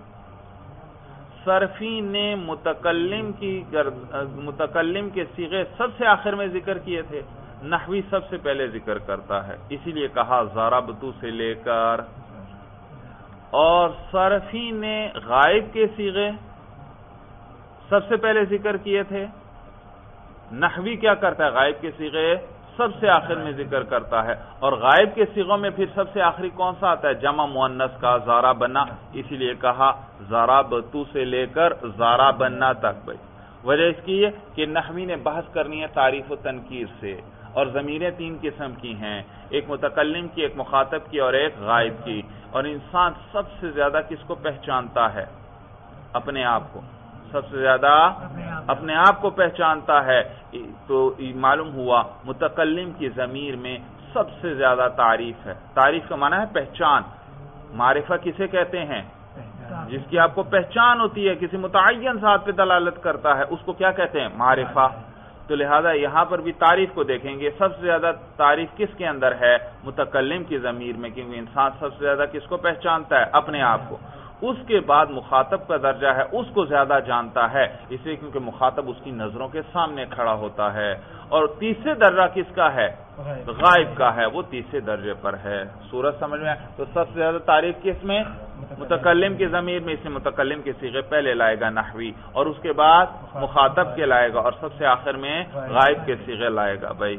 صرفی نے متکلم کی متکلم کے صیغے سب سے آخر میں ذکر کیے تھے، نحوی سب سے پہلے ذکر کرتا ہے. اسی لیے کہا ضربتو سے لے کر. اور صرفی نے غائب کے صیغے سب سے پہلے ذکر کیے تھے، نحوی کیا کرتا ہے؟ غائب کے صیغے سب سے آخر میں ذکر کرتا ہے. اور غائب کے صیغوں میں پھر سب سے آخری کون سا آتا ہے؟ جمع مؤنث کا ضربنا. اسی لیے کہا ضربتو سے لے کر ضربنا تک. بھائی وجہ اس کی ہے کہ نحوی نے بحث کرنی ہے تعریف و تنکیر سے. اور ضمیریں تین قسم کی ہیں، ایک متکلم کی، ایک مخاطب کی اور ایک غائب کی. اور انسان سب سے زیادہ کس کو پہچانتا ہے؟ اپنے آپ کو. سب سے زیادہ اپنے آپ کو پہچانتا ہے. تو معلوم ہوا متکلم کی ضمیر میں سب سے زیادہ تعریف ہے. تعریف کا معنی ہے پہچان. معرفہ کسے کہتے ہیں؟ جس کی آپ کو پہچان ہوتی ہے، کسی متعین ذات پہ دلالت کرتا ہے، اس کو کیا کہتے ہیں؟ معرفہ. تو لہذا یہاں پر بھی تعریف کو دیکھیں گے. سب سے زیادہ تعریف کس کے اندر ہے؟ متکلم کی ضمیر میں، کیونکہ انسان سب سے زیادہ کس کو پہچانتا ہے؟ اپنے آپ کو. اس کے بعد مخاطب کا درجہ ہے، اس کو زیادہ جانتا ہے، اس لیے کیونکہ مخاطب اس کی نظروں کے سامنے کھڑا ہوتا ہے. اور تیسرے درجہ کس کا ہے؟ غائب کا ہے، وہ تیسرے درجے پر ہے. سورج سمجھ میں آئے؟ تو سب سے زیادہ تعریف کس میں؟ متکلم کی ضمیر میں. اس میں متکلم کے صیغے پہلے لائے گا نحوی، اور اس کے بعد مخاطب کے لائے گا، اور سب سے آخر میں غائب کے صیغے لائے گا. بھائی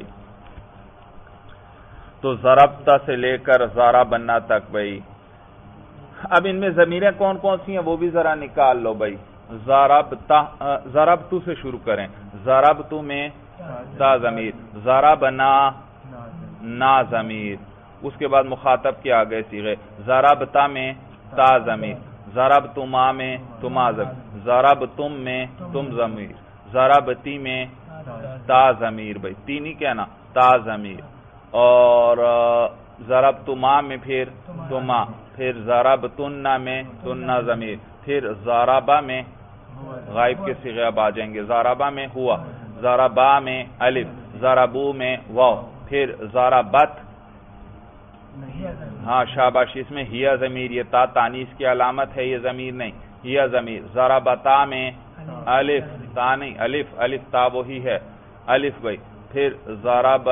تو ضربتا سے لے کر ضربنا تک. بھائی اب ان میں ضمیریں کون کون سی ہیں وہ بھی ذرا نکال لو. بھائی ضربتا، ضربتو سے شروع کریں. ضربتو میں تا ضمیر، ضربنا نا ضمیر. اس کے بعد مخاطب کے آگئے صیغے. ضربتا میں تا ضمیر، ضربتما میں تما ضمیر، ضربتم میں تم ضمیر، ضربتی میں تا ضمیر. بھائی تین ہی کہنا، تا ضمیر. اور ضربتما میں پھر تما، پھر ضربتن میں تنہ ضمیر، پھر ضربا میں غائب کے صیغے اب آ جائیں گے. ضربا میں ہوا، ضربا میں الف، ضربو میں واو، پھر ضربت. ہاں شاباش، اس میں ہیا ضمیر، یہ تا تانیث کی علامت ہے، یہ ضمیر نہیں، ہیا ضمیر. ضربتا میں الف، تا نہیں، الف الف تا وہی ہے الف. بھائی پھر ضرب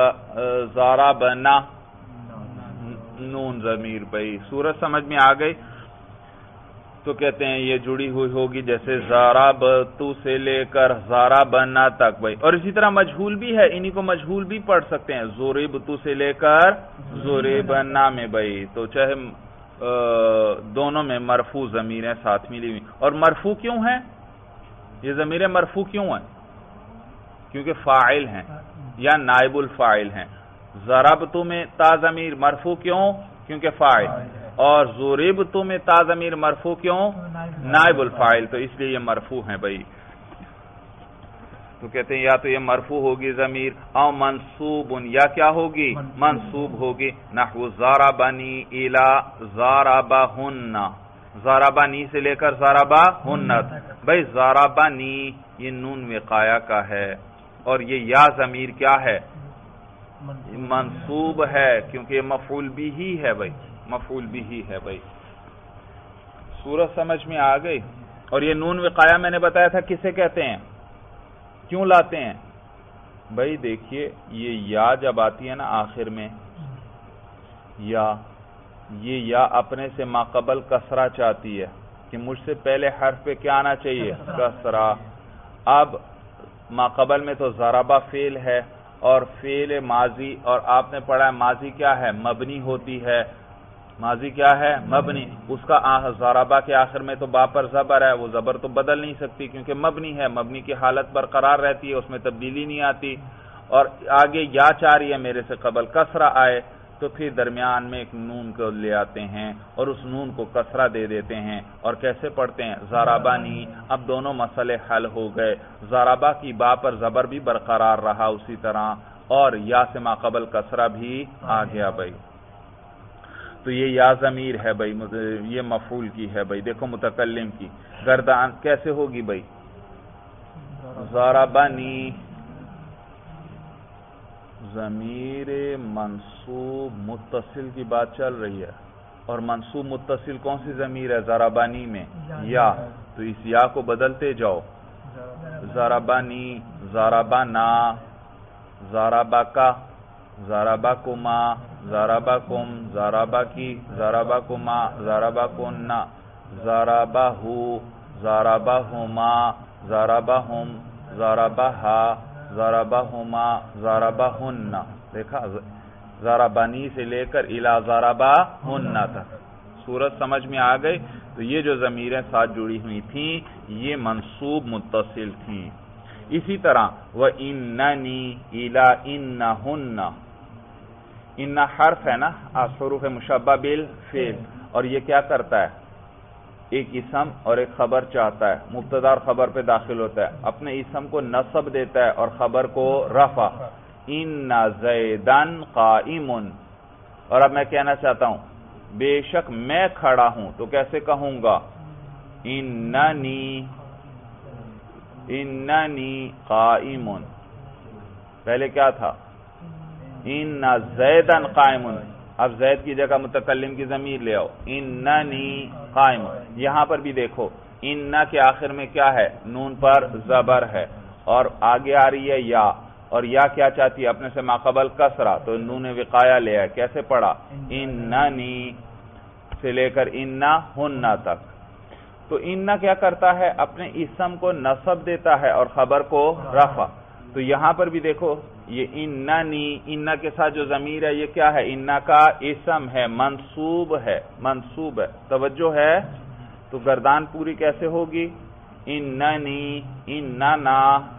ضربنا نون ضمیر. بھائی سورج سمجھ میں آ گئی؟ تو کہتے ہیں یہ جڑی ہوئی ہوگی جیسے ضربت سے لے کر ضربنا تک بھائی. اور اسی طرح مجہول بھی ہے، انہی کو مجہول بھی پڑھ سکتے ہیں، ضربت سے لے کر ضربنا میں بھائی. تو چاہے دونوں میں مرفوع ضمیریں ساتھ ملی ہوئی. اور مرفوع کیوں ہیں یہ ضمیریں؟ مرفوع کیوں ہیں؟ کیونکہ فاعل ہیں یا نائب الفاعل ہیں. ضربت میں تا ضمیر مرفوع کیوں؟ کیونکہ فاعل. اور ضربت میں تا ضمیر مرفوع کیوں؟ نائب الفاعل. تو اس لیے یہ مرفوع ہیں بھائی. تو کہتے ہیں یا تو یہ مرفوع ہوگی ضمیر، او منصوب، یا کیا ہوگی؟ منصوب ہوگی. نحو ضربنی الی ضربہن، ضربنی سے لے کر ضربہن بھائی. ضربنی یہ نون وقایا کا ہے، اور یہ یا ضمیر کیا ہے؟ منصوب ہے، کیونکہ یہ مفعول بھی ہی ہے بھائی، مفعول بھی ہی ہے بھائی. سورج سمجھ میں آ گئی؟ اور یہ نون وقایا میں نے بتایا تھا کسے کہتے ہیں، کیوں لاتے ہیں بھائی؟ دیکھیے یہ یا جب آتی ہے نا آخر میں، یا یہ یا اپنے سے ماقبل کسرہ چاہتی ہے کہ مجھ سے پہلے حرف پہ کیا آنا چاہیے؟ کسرہ. اب ماقبل میں تو ضربہ فعل ہے، اور فعل ماضی، اور آپ نے پڑھا ہے ماضی کیا ہے؟ مبنی ہوتی ہے. ماضی کیا ہے؟ مبنی. اس کا ضربہ کے آخر میں تو با پر زبر ہے، وہ زبر تو بدل نہیں سکتی کیونکہ مبنی ہے، مبنی کی حالت برقرار رہتی ہے، اس میں تبدیلی نہیں آتی. اور آگے یا چاہ رہی ہے میرے سے قبل کسرہ آئے، تو پھر درمیان میں ایک نون کو لے آتے ہیں اور اس نون کو کسرہ دے دیتے ہیں. اور کیسے پڑھتے ہیں؟ ضربانی. اب دونوں مسئلے حل ہو گئے. ضربہ کی با پر زبر بھی برقرار رہا اسی طرح، اور یا سے ماقبل کسرہ بھی آ گیا بھائی. تو یہ یا ضمیر ہے بھائی، یہ مفعول کی ہے بھائی. دیکھو متکلم کی گردان کیسے ہوگی بھائی؟ ضربنی ضمیر منصوب متصل کی بات چل رہی ہے، اور منصوب متصل کون سی ضمیر ہے؟ ضربانی میں یا. تو اس یا کو بدلتے جاؤ، ضربنی، ضربنا، ضربکا، ضربکما، ضربکم، ضربکی، ضربکما، ضربکن، ضربہو، ضربہما، ضربہم، ضربہا، ضربہما، ضربہن. دیکھا ضربنی سے لے کر الی ضربہن تک. صورت سمجھ میں آ گئی؟ تو یہ جو ضمیریں ساتھ جڑی ہوئی تھیں یہ منصوب متصل تھیں. اسی طرح وَإِنَّنِي إِلَىٰ إِنَّهُنَّ، ان حرف ہے نا حروف مشبہ بالفعل، اور یہ کیا کرتا ہے؟ ایک اسم اور ایک خبر چاہتا ہے، مبتدا اور خبر پہ داخل ہوتا ہے، اپنے اسم کو نصب دیتا ہے اور خبر کو رفع. ان زیدن قائم. اور اب میں کہنا چاہتا ہوں بے شک میں کھڑا ہوں، تو کیسے کہوں گا؟ اننی، اننی قائم. پہلے کیا تھا؟ ان زیدن قائم. اب زید کی جگہ متکلم کی ضمیر لے آؤ، اننی قائم. یہاں پر بھی دیکھو ان کے آخر میں کیا ہے؟ نون پر زبر ہے، اور آگے آ رہی ہے یا، اور یا کیا چاہتی ہے؟ اپنے سے ماقبل کسرہ، تو نون وقایا لے آئے. کیسے پڑھا؟ اننی سے لے کر انہن تک. تو ان کیا کرتا ہے؟ اپنے اسم کو نصب دیتا ہے اور خبر کو رفع. تو یہاں پر بھی دیکھو یہ اننی، ان کے ساتھ جو ضمیر ہے یہ کیا ہے؟ ان کا اسم ہے، منصوب ہے، منصوب ہے. توجہ ہے؟ تو گردان پوری کیسے ہوگی؟ اننی، اننا.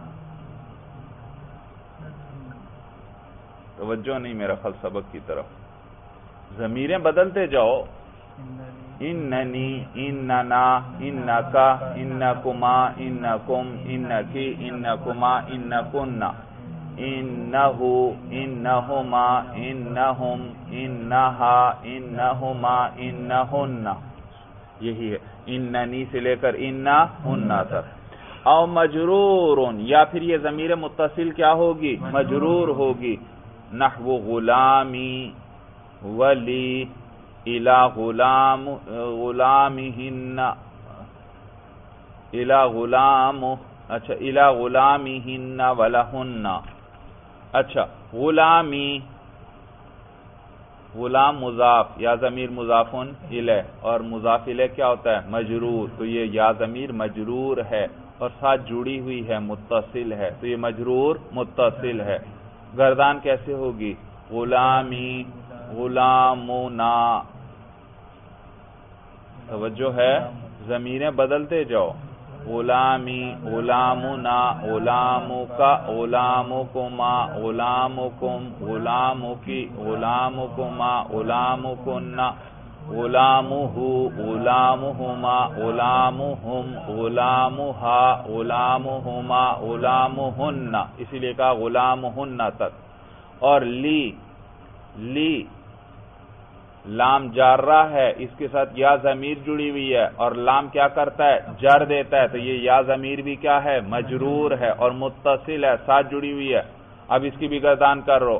توجہ نہیں میرا خل سبق کی طرف. ضمیریں بدلتے جاؤ. اننی، اننا، انکا، انکما، انکم، انکی، انکما، انکن، انہو، انہما، انہم، انہا، انہما، انہن. یہی ہے اننی سے لے کر انہن تک. او مجرور، یا پھر یہ ضمیر متصل کیا ہوگی؟ مجرور ہوگی. نحو غلامی، ولی، الی غلام، غلامہن، الی غلام، اچھا الی غلامہن ولہن. اچھا غلامی، غلام مضاف، یا ضمیر مضافن الیہ، اور مضاف الیہ کیا ہوتا ہے؟ مجرور، تو یہ یا ضمیر مجرور ہے اور ساتھ جڑی ہوئی ہے، متصل ہے، تو یہ مجرور متصل ہے۔ گردان کیسے ہوگی؟ غلامی، غلامنا، توجہ ہے، ضمیریں بدلتے جاؤ، غلامی، غلامنا، غلامکا، غلامکما، غلامکم، غلامکی، غلامکما، غلامکن، غلامہ، غلامہما، غلامہم، غلامہا، غلامہما، غلامہن، اسی لیے کہا غلامہن تک۔ اور لی، لی لام جارہ ہے، اس کے ساتھ یا ضمیر جڑی ہوئی ہے اور لام کیا کرتا ہے؟ جر دیتا ہے، تو یہ یا ضمیر بھی کیا ہے؟ مجرور ہے اور متصل ہے، ساتھ جڑی ہوئی ہے۔ اب اس کی بھی گردان کر رو،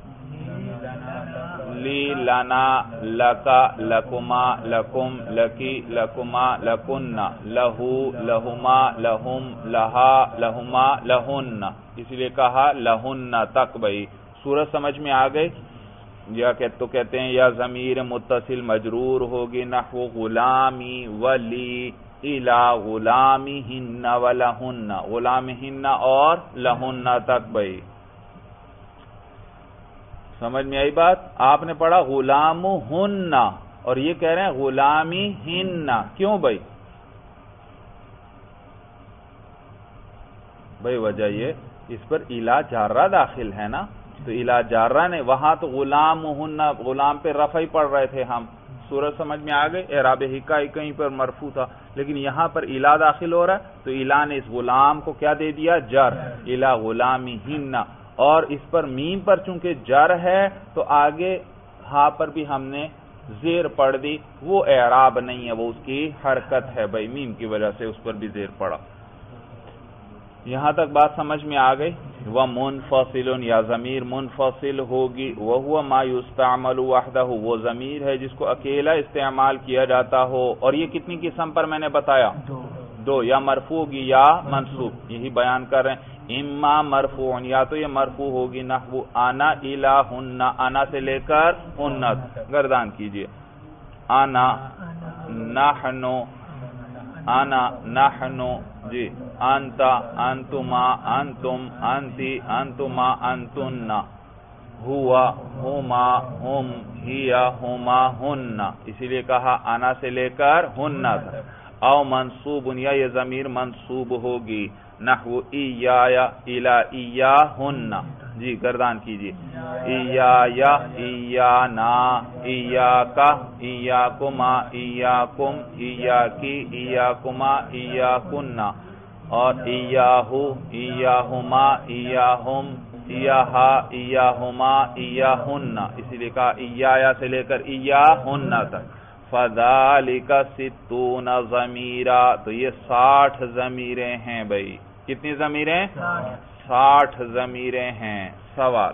لی، لنا، لکا، لکما، لکم، لکی، لکما، لکن، لہو، لہما، لہم، لہا، لہما، لہن، اسی لیے کہا لہن تک۔ بھائی سورج سمجھ میں آ گئی؟ یا کہ تو کہتے ہیں یا ضمیر متصل مجرور ہوگی، نحو غلامی ولی الا غلامہن ولہن، غلامہن اور لہن تک۔ بھائی سمجھ میں آئی بات؟ آپ نے پڑھا غلامہن اور یہ کہہ رہے ہیں غلامہن، کیوں بھائی؟ بھائی وجہ یہ اس پر الا جارہ داخل ہے نا، تو الا جارہ نے، وہاں تو غلامہن، غلام پہ رفع ہی پڑھ رہے تھے ہم، سورج سمجھ میں آ گئے، اعراب حکائی کہیں پر مرفوع تھا، لیکن یہاں پر الا داخل ہو رہا ہے تو الا نے اس غلام کو کیا دے دیا؟ جر، الا غلامہن، اور اس پر میم پر چونکہ جر ہے تو آگے ہاں پر بھی ہم نے زیر پڑھ دی، وہ اعراب نہیں ہے، وہ اس کی حرکت ہے، بھائی میم کی وجہ سے اس پر بھی زیر پڑا۔ یہاں تک بات سمجھ میں آ گئی؟ وہ منفصل، یا ضمیر منفصل ہوگی، وہو ما یستعمل وحدہ، وہ ضمیر ہے جس کو اکیلا استعمال کیا جاتا ہو، اور یہ کتنی قسم پر میں نے بتایا؟ دو, دو یا مرفوع ہوگی یا منصوب، یہی بیان کر رہے ہیں۔ اما مرفوع، یا تو یہ مرفوع ہوگی، نحو انا الہن، انا سے لے کر انت، گردان کیجئے، انا، نحنو، انا، نحنو، جی، انتا، انتما، انتم، انتی، انتما، انتن، ہوا، ہما، ہم، ہیا، ہما، ہن، اسی لیے کہا انا سے لے کر ہن تک۔ او منصوب، یا یہ ضمیر منصوب ہوگی، نحو ایایا، الا ایاہن، جی گردان کیجئے، ایایا، ایانا، ایاکا، ایاکما، ایاکم، ایاکی، ایاکما، ایاکن، اور ایاہو، ایاہما، ایاہم، ایاہا، ایاہما، ایاہن، اسی لیے کہا ایایا سے لے کر ایاہن تک۔ فَذَلِكَ سِتُّونَ ضَمِيرًا، تو یہ ساٹھ ضمیریں ہیں بھائی، کتنی ضمیریں؟ ساٹھ ضمیریں ہیں۔ سوال،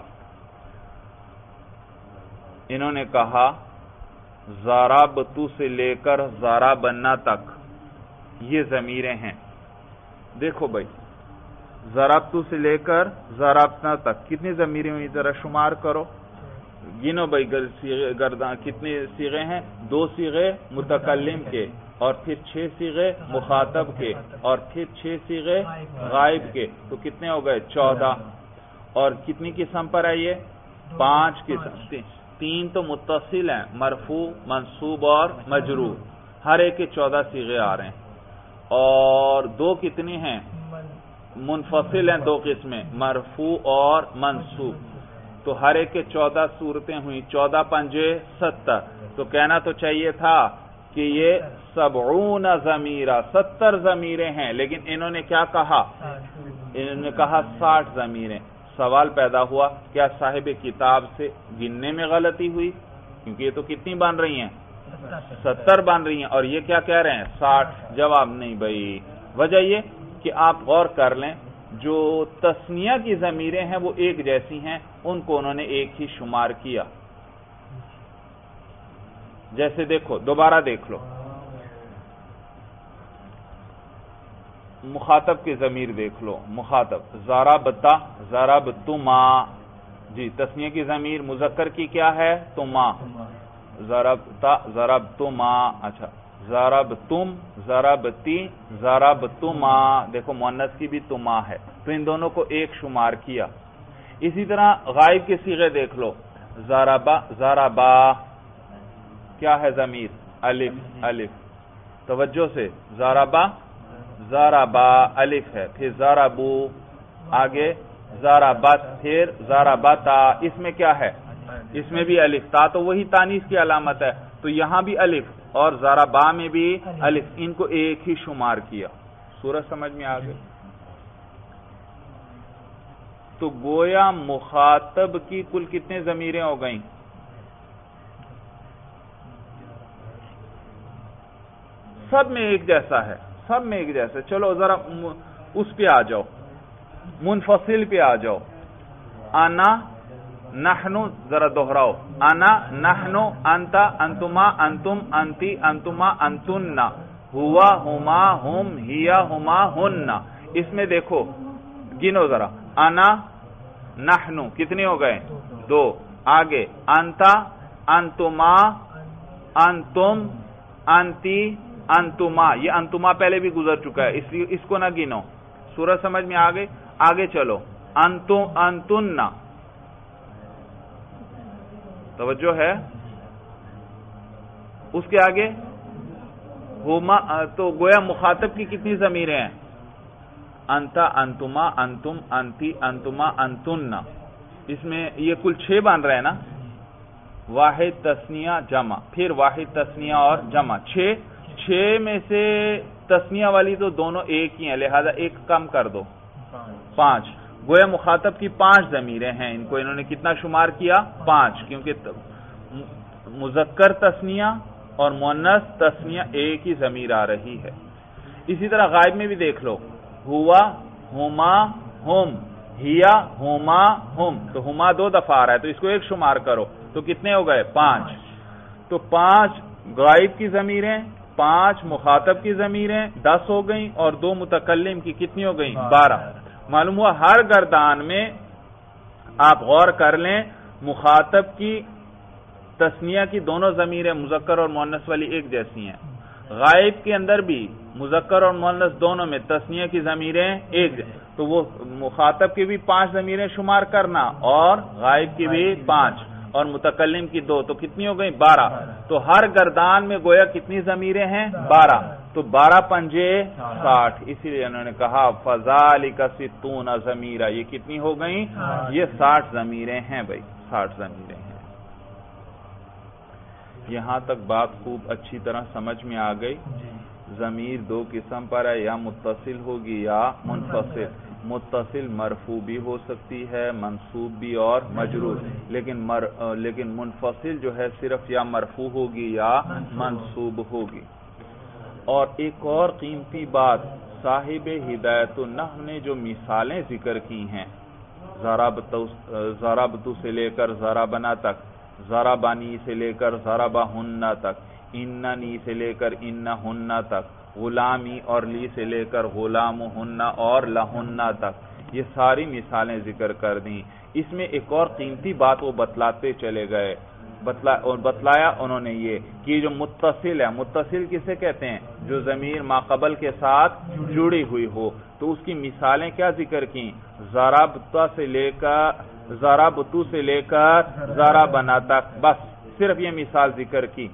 انہوں نے کہا ضربت سے لے کر ضربنا تک یہ ضمیریں ہیں۔ دیکھو بھائی، ضربت سے لے کر ضربنا تک کتنی ضمیریں ہوئی؟ ذرا شمار کرو، گنو بھائی، گردان کتنے صیغے ہیں؟ دو صیغے متکلم کے، اور پھر چھ صیغے مخاطب کے، اور پھر چھ صیغے غائب کے، تو کتنے ہو گئے؟ چودہ۔ اور کتنی قسم پر ہے یہ؟ پانچ قسم، تین تو متصل ہیں، مرفوع، منصوب اور مجرور، ہر ایک کے چودہ صیغے آ رہے ہیں، اور دو کتنی ہیں؟ منفصل ہیں، دو قسمیں، مرفوع اور منصوب، تو ہر ایک کے چودہ صورتیں ہوئی، چودہ پنجے ستر، تو کہنا تو چاہیے تھا کہ یہ سبعون ضمیرہ، ستر ضمیریں ہیں، لیکن انہوں نے کیا کہا؟ انہوں نے کہا ساٹھ ضمیریں۔ سوال پیدا ہوا کیا صاحب کتاب سے گننے میں غلطی ہوئی؟ کیونکہ یہ تو کتنی بن رہی ہیں؟ ستر بن رہی ہیں، اور یہ کیا کہہ رہے ہیں؟ ساٹھ۔ جواب نہیں بھائی، وجہ یہ کہ آپ غور کر لیں، جو تثنیہ کی ضمیریں ہیں وہ ایک جیسی ہیں، ان کو انہوں نے ایک ہی شمار کیا۔ جیسے دیکھو، دوبارہ دیکھ لو، مخاطب کی ضمیر دیکھ لو، مخاطب ضربتا، ضربتما، جی تسنیہ کی ضمیر، مذکر کی کیا ہے؟ تما، ضربتا ضربتما، اچھا ضربتم ضربتی ضربتما، دیکھو مؤنث کی بھی تما ہے، تو ان دونوں کو ایک شمار کیا۔ اسی طرح غائب کے صیغے دیکھ لو، ضربا ضربا، کیا ہے ضمیر؟ الف الف، توجہ سے، ضربا ضربا الف ہے، پھر ضربو، آگے ضربت، پھر ضربتا، اس میں کیا ہے؟ اس میں بھی الف، تا تو وہی تانیث کی علامت ہے، تو یہاں بھی الف اور ضربا میں بھی الف، ان کو ایک ہی شمار کیا۔ سورج سمجھ میں آ گئی؟ تو گویا مخاطب کی کل کتنے ضمیریں ہو گئیں؟ سب میں ایک جیسا ہے، سب میں ایک جیسا ہے۔ چلو ذرا اس پہ آ جاؤ، منفصل پہ آ جاؤ، انا نحنو، ذرا دوہراؤ، انا نحنو انتا انتما انتم انتی انتما انتن، ہوا ہما ہم ہیا ہما ہن، اس میں دیکھو گنو ذرا، انا نحنو کتنے ہو گئے؟ دو، آگے انتا انتما انتم انتی انتما، یہ انتما پہلے بھی گزر چکا ہے، اس لیے اس کو نہ گنو۔ سورج سمجھ میں آ گئی؟ آگے چلو، انتم انتن، توجہ ہے، اس کے آگے ہما، تو گویا مخاطب کی کتنی ضمیریں ہیں؟ انتا انتما انتم انتی انتما انتن، اس میں یہ کل چھ بن رہے ہیں نا، واحد تثنیہ جمع، پھر واحد تثنیہ اور جمع، چھ چھ میں سے تثنیہ والی تو دونوں ایک ہی ہیں، لہذا ایک کم کر دو، پانچ، گویا مخاطب کی پانچ ضمیریں ہیں، ان کو انہوں نے کتنا شمار کیا؟ پانچ، کیونکہ مذکر تثنیہ اور مؤنث تثنیہ ایک ہی ضمیر آ رہی ہے۔ اسی طرح غائب میں بھی دیکھ لو، ہوا ہما ہم ہیا ہما ہم، تو ہما دو دفعہ آ رہا ہے تو اس کو ایک شمار کرو، تو کتنے ہو گئے؟ پانچ، تو پانچ غائب کی ضمیریں، پانچ مخاطب کی ضمیریں، دس ہو گئیں، اور دو متکلم کی کتنی ہو گئیں؟ بارہ۔ معلوم ہوا ہر گردان میں آپ غور کر لیں، مخاطب کی تثنیہ کی دونوں ضمیریں مذکر اور مؤنث والی ایک جیسی ہیں، غائب کے اندر بھی مذکر اور مؤنث دونوں میں تثنیہ کی ضمیریں ایک، تو وہ مخاطب کی بھی پانچ ضمیریں شمار کرنا اور غائب کی بھی پانچ اور متکلم کی دو، تو کتنی ہو گئی؟ بارہ۔ تو ہر گردان میں گویا کتنی ضمیریں ہیں؟ بارہ، تو بارہ پنجے ساٹھ، اسی لیے انہوں نے کہا فذالک ستون ضمیرہ، یہ کتنی ہو گئیں؟ یہ ساٹھ ضمیریں ہیں بھائی، ساٹھ ضمیریں ہیں۔ یہاں تک بات خوب اچھی طرح سمجھ میں آ گئی۔ ضمیر دو قسم پر ہے، یا متصل ہوگی یا منفصل۔ متصل مرفوع بھی ہو سکتی ہے، منصوب بھی اور مجرور، لیکن مر... لیکن منفصل جو ہے صرف یا مرفوع ہوگی یا منصوب ہوگی۔ اور ایک اور قیمتی بات، صاحب ہدایت النحو نے جو مثالیں ذکر کی ہیں، ضربت سے لے کر ضربنا تک، ضربانی سے لے کر ضربہن تک، اننی سے لے کر انہن تک، غلامی اور لی سے لے کر غلامہن اور لہن تک، یہ ساری مثالیں ذکر کر دیں۔ اس میں ایک اور قیمتی بات وہ بتلاتے چلے گئے، بتلا اور بتلایا انہوں نے یہ کہ جو متصل ہے، متصل کسے کہتے ہیں؟ جو ضمیر ماقبل کے ساتھ جڑی ہوئی ہو، تو اس کی مثالیں کیا ذکر کی؟ ضربتا سے لے کر ضربتو سے لے کر ضربنا تک، بس صرف یہ مثال ذکر کی،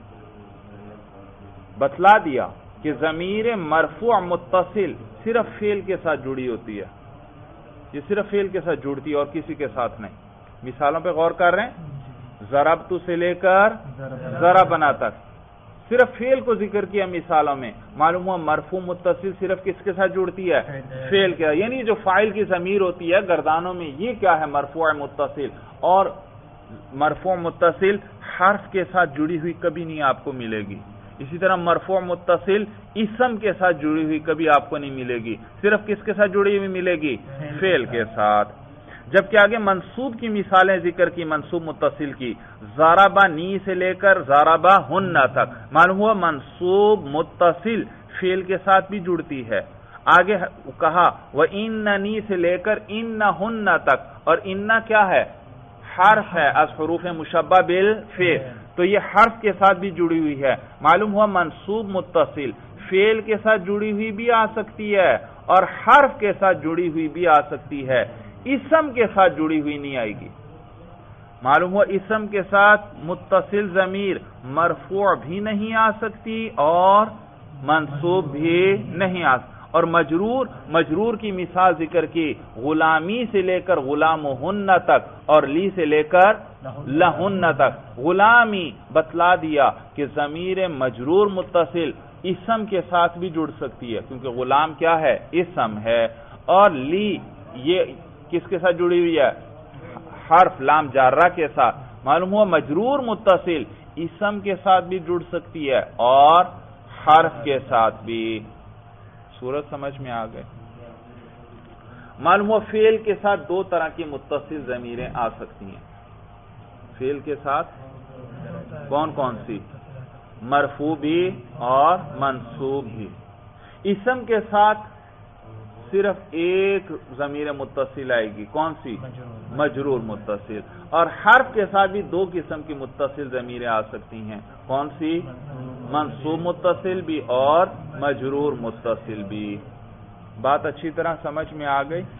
بتلا دیا کہ ضمیر مرفوع متصل صرف فعل کے ساتھ جڑی ہوتی ہے، یہ صرف فعل کے ساتھ جڑتی ہے اور کسی کے ساتھ نہیں۔ مثالوں پہ غور کر رہے ہیں، ضربتو سے لے کر ضربنا تک صرف فعل کو ذکر کیا مثالوں میں، معلوم ہوا مرفوع متصل صرف کس کے ساتھ جڑتی ہے؟ فعل کے، یعنی جو فاعل کی ضمیر ہوتی ہے گردانوں میں، یہ کیا ہے؟ مرفوع متصل، اور مرفوع متصل حرف کے ساتھ جڑی ہوئی کبھی نہیں آپ کو ملے گی۔ اسی طرح مرفوع متصل اسم کے ساتھ جڑی ہوئی کبھی آپ کو نہیں ملے گی، صرف کس کے ساتھ جڑی ہوئی ملے گی؟ فعل کے ساتھ۔ جبکہ آگے منصوب کی مثالیں ذکر کی، منصوب متصل کی، ضربا نی سے لے کر ضربا ہن تک، معلوم ہوا منصوب متصل فعل کے ساتھ بھی جڑتی ہے۔ آگے کہا وہ اننی سے لے کر انہن تک، اور انہ کیا ہے؟ حرف ہے از حروف مشبہ بالفعل، تو یہ حرف کے ساتھ بھی جڑی ہوئی ہے. معلوم ہوا منصوب متصل فعل کے ساتھ جڑی ہوئی بھی آ سکتی ہے اور حرف کے ساتھ جڑی ہوئی بھی آ سکتی ہے، اسم کے ساتھ جڑی ہوئی نہیں آئے گی. معلوم ہوا اسم کے ساتھ متصل ضمیر مرفوع بھی نہیں آ سکتی اور منصوب بھی نہیں آ سکتی. اور مجرور مجرور کی مثال ذکر کی، غلامی سے لے کر غلامہن تک اور لی سے لے کر لہن تک. غلامی بتلا دیا کہ ضمیر مجرور متصل اسم کے ساتھ بھی جڑ سکتی ہے کیونکہ غلام کیا ہے؟ اسم ہے. اور لی یہ کس کے ساتھ جڑی ہوئی ہے؟ حرف لام جارہ کے ساتھ. معلوم ہوا مجرور متصل اسم کے ساتھ بھی جڑ سکتی ہے اور حرف کے ساتھ بھی. صورت سمجھ میں آ گئے؟ معلوم ہوا فعل کے ساتھ دو طرح کی متصل ضمیریں آ سکتی ہیں. فعل کے ساتھ کون کون سی؟ مرفوع بھی اور منصوب بھی. اسم کے ساتھ صرف ایک ضمیر متصل آئے گی، کون سی؟ مجرور متصل. اور حرف کے ساتھ بھی دو قسم کی متصل ضمیریں آ سکتی ہیں، کون سی؟ منصوب متصل بھی اور مجرور متصل بھی. بات اچھی طرح سمجھ میں آ گئی؟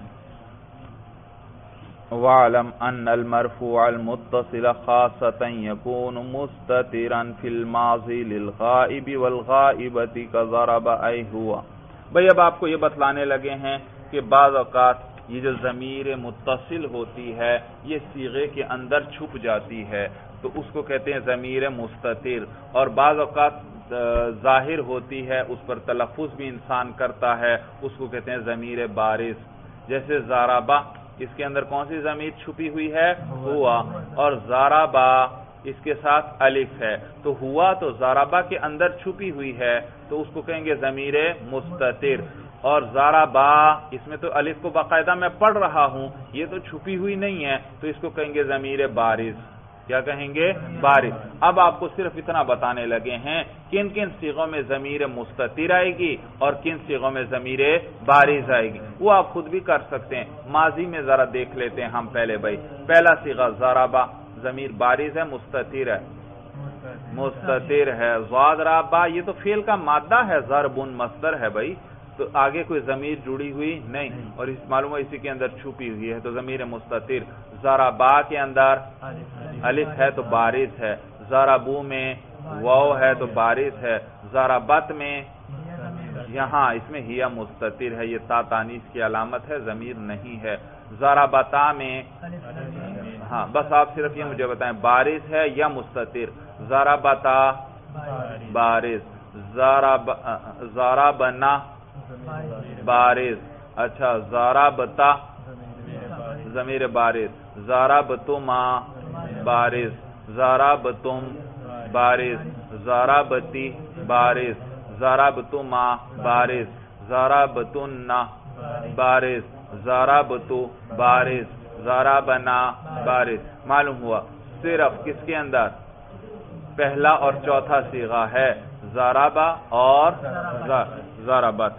وَاعْلَمْ أَنَّ الْمَرْفُوعَ الْمُتَّصِلَ خَاصَّةً يَكُونُ مُسْتَتِرًا فِي الْمَاضِي لِلْغَائِبِ وَالْغَائِبَةِ كَضَرَبَ أَيْ هُوَ. بھئی اب آپ کو یہ بتلانے لگے ہیں کہ بعض اوقات یہ جو ضمیر متصل ہوتی ہے یہ صیغے کے اندر چھپ جاتی ہے تو اس کو کہتے ہیں ضمیر مستتر. اور بعض اوقات ظاہر ہوتی ہے، اس پر تلفظ بھی انسان کرتا ہے، اس کو کہتے ہیں ضمیر بارز. جیسے زارابا، اس کے اندر کون سی ضمیر چھپی ہوئی ہے؟ ہوا. اور زارابا اس کے ساتھ الف ہے، تو ہوا تو زارابا کے اندر چھپی ہوئی ہے تو اس کو کہیں گے ضمیر مستتر. اور زارابا اس میں تو الف کو باقاعدہ میں پڑھ رہا ہوں، یہ تو چھپی ہوئی نہیں ہے تو اس کو کہیں گے ضمیر بارز. کیا کہیں گے؟ بارز. اب آپ کو صرف اتنا بتانے لگے ہیں کن کن صیغوں میں ضمیر مستتر آئے گی اور کن صیغوں میں ضمیر بارز آئے گی. وہ آپ خود بھی کر سکتے ہیں. ماضی میں ذرا دیکھ لیتے ہیں ہم پہلے. بھائی پہلا صیغہ زارابا، ضمیر بارز ہے مستتر ہے؟ مستتر ہے. ضاربا یہ تو فعل کا مادہ ہے، ضربن مصدر ہے بھائی، تو آگے کوئی ضمیر جڑی ہوئی نہیں اور اس معلوم ہے اسی کے اندر چھپی ہوئی ہے تو ضمیر مستتر. ضربا کے اندر الف ہے تو بارز ہے. ضربو میں واو ہے تو بارز ہے. ضربت میں یہاں اس میں ہیا مستتر ہے، یہ تا تانیث کی علامت ہے، ضمیر نہیں ہے. ضربتا میں ہاں بس آپ صرف یہ مجھے بتائیں بارز ہے یا مستتر؟ ضربتا بارز. ضربنا بارز. اچھا ضربتا ضمیر بارز. ضربتما بارز. ضربتم بارز. ضربتی بارز. ضربتما بارز. ضربتن بارز. ضربتو بارز. ضربنا بارز. معلوم ہوا صرف کس کے اندر پہلا اور چوتھا صیغہ ہے، ضربا اور ضربت.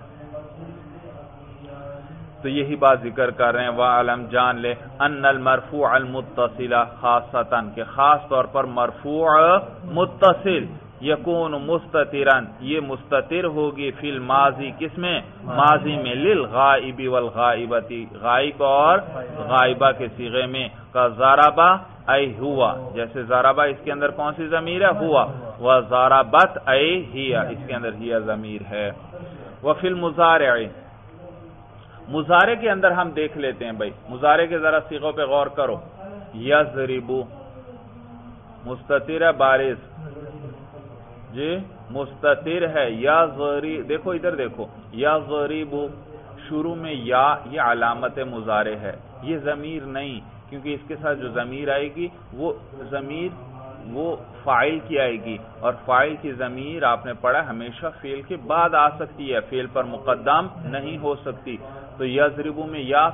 تو یہی بات ذکر کر رہے ہیں. وَعَلَمْ جان لے ان المرفوع المتصل خاصتاً کہ خاص طور پر مرفوع متصل یکون مستترن یہ مستتر ہوگی فی الماضی، کس میں؟ ماضی میں. للغائب والغائبتی غائب اور غائبہ کے صیغے میں. کا ضربا ای ہوا، جیسے ضربا اس کے اندر کون سی ضمیر ہے؟ ہوا. وضربت ای ہیا اس کے اندر ہیا ضمیر ہے. وفی المضارع مضارع کے اندر ہم دیکھ لیتے ہیں. بھائی مضارع کے ذرا صیغوں پہ غور کرو. یضربو مستتر ہے بارز جی مستتر ہے. یا ضری دیکھو ادھر دیکھو، یا ضریبو شروع میں یا یہ علامت مضارع ہے، یہ ضمیر نہیں کیونکہ اس کے ساتھ جو ضمیر آئے گی وہ ضمیر وہ فاعل کی آئے گی اور فاعل کی ضمیر آپ نے پڑھا ہمیشہ فعل کے بعد آ سکتی ہے، فعل پر مقدم نہیں ہو سکتی. تو یضربو میں یا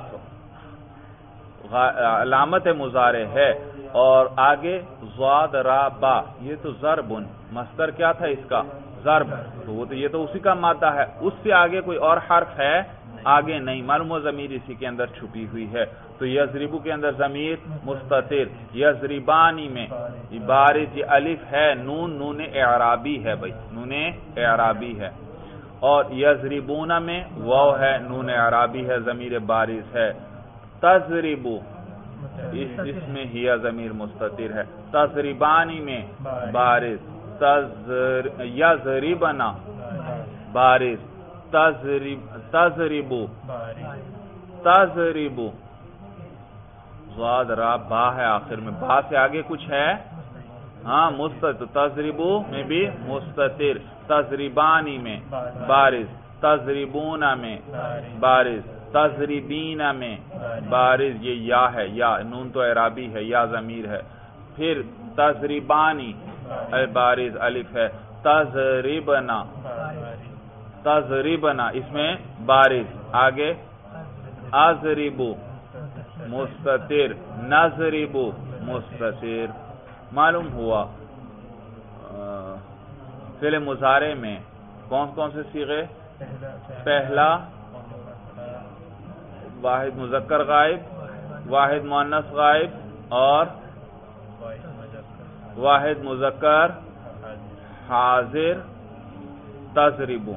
علامت مضارع ہے اور آگے ضاد را با یہ تو ضربن مصدر کیا تھا اس کا؟ ضرب. تو وہ تو یہ تو اسی کا مادہ ہے، اس سے آگے کوئی اور حرف ہے آگے نہیں، معلوم ہو ضمیر اسی کے اندر چھپی ہوئی ہے. تو یضربو کے اندر ضمیر مستتر، یضربانی میں بارز یہ الف ہے، نون نون اعرابی ہے بھائی، نون اعرابی ہے. اور یضربون میں واو ہے، نون اعرابی ہے، ضمیر بارز ہے. تضربو اس اس میں ہی ضمیر مستتر ہے. تضربانی میں بارز، یضربنا بارز، تضرب تضربو تضربو ضاد را با ہے آخر میں، با سے آگے کچھ ہے ہاں مستتر. تضربو میں بھی مستتر. تضربانی میں بارز، تضربون میں بارز، تضربین میں بارز. یہ یا ہے، یا نون تو اعرابی ہے، یا ضمیر ہے. پھر تضربانی بارز الف ہے. تضربنا تضربنا اس میں بارز، آگے اضربو مستتر، نضربو مستتر. معلوم ہوا فعل مضارع میں کون کون سے صیغے؟ پہلا واحد مذکر غائب، واحد مؤنث غائب اور واحد مذکر حاضر. تضربو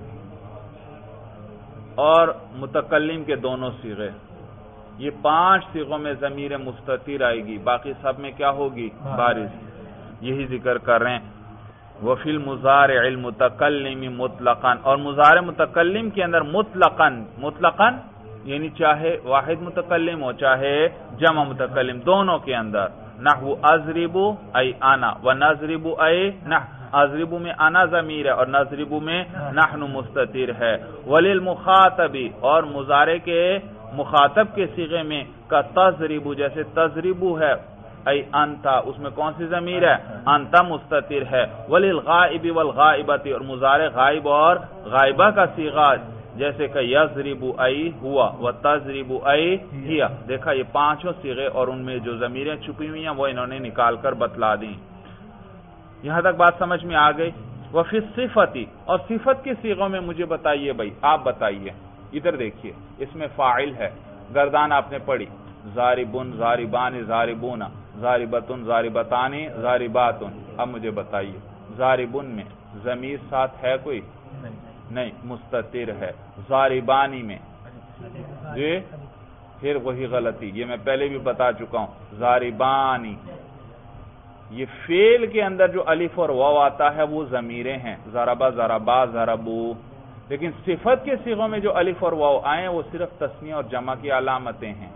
اور متکلم کے دونوں صیغے، یہ پانچ صیغوں میں ضمیر مستتر آئے گی، باقی سب میں کیا ہوگی؟ بارز. یہی ذکر کر رہے ہیں. وفی المضارع المتکلم مطلقاً، اور مضارع متکلم کے اندر مطلقاً، مطلقاً یعنی چاہے واحد متکلم ہو چاہے جمع متکلم، دونوں کے اندر. نحو اضربو ای انا و نضربو ای نحن. اضربو میں انا ضمیر ہے اور نضربو میں نحن مستتر ہے. وللمخاطبی، اور مضارع کے مخاطب کے صیغے میں کا تضربو، جیسے تضربو ہے ای انتا، اس میں کون سی ضمیر ہے؟ انتا مستتر ہے. وللغائب والغائبتی، اور مضارع غائب اور غائبہ کا صیغہ جیسے کہ یضربو ای ہوا و تضربو ای ہیا. دیکھا یہ پانچوں صیغے اور ان میں جو ضمیریں چھپی ہوئی ہیں وہ انہوں نے نکال کر بتلا دیں. یہاں تک بات سمجھ میں آ گئی. وفی الصفتی، اور صفت کے صیغوں میں مجھے بتائیے بھائی، آپ بتائیے. ادھر دیکھیے، اس میں فاعل ہے، گردان آپ نے پڑھی، ضاربن، ضاربان، ضاربون، ضاربتن، ضاربتان، ضارباتن. اب مجھے بتائیے ضاربن میں ضمیر ساتھ ہے کوئی؟ نہیں، مستتر ہے. ضاربانی میں جی پھر وہی غلطی، یہ میں پہلے بھی بتا چکا ہوں. ضاربانی یہ فعل کے اندر جو الف اور واو آتا ہے وہ ضمیریں ہیں، ضربا، ضربا، ضربو. لیکن صفت کے صیغوں میں جو الف اور واو آئے وہ صرف تثنیہ اور جمع کی علامتیں ہیں.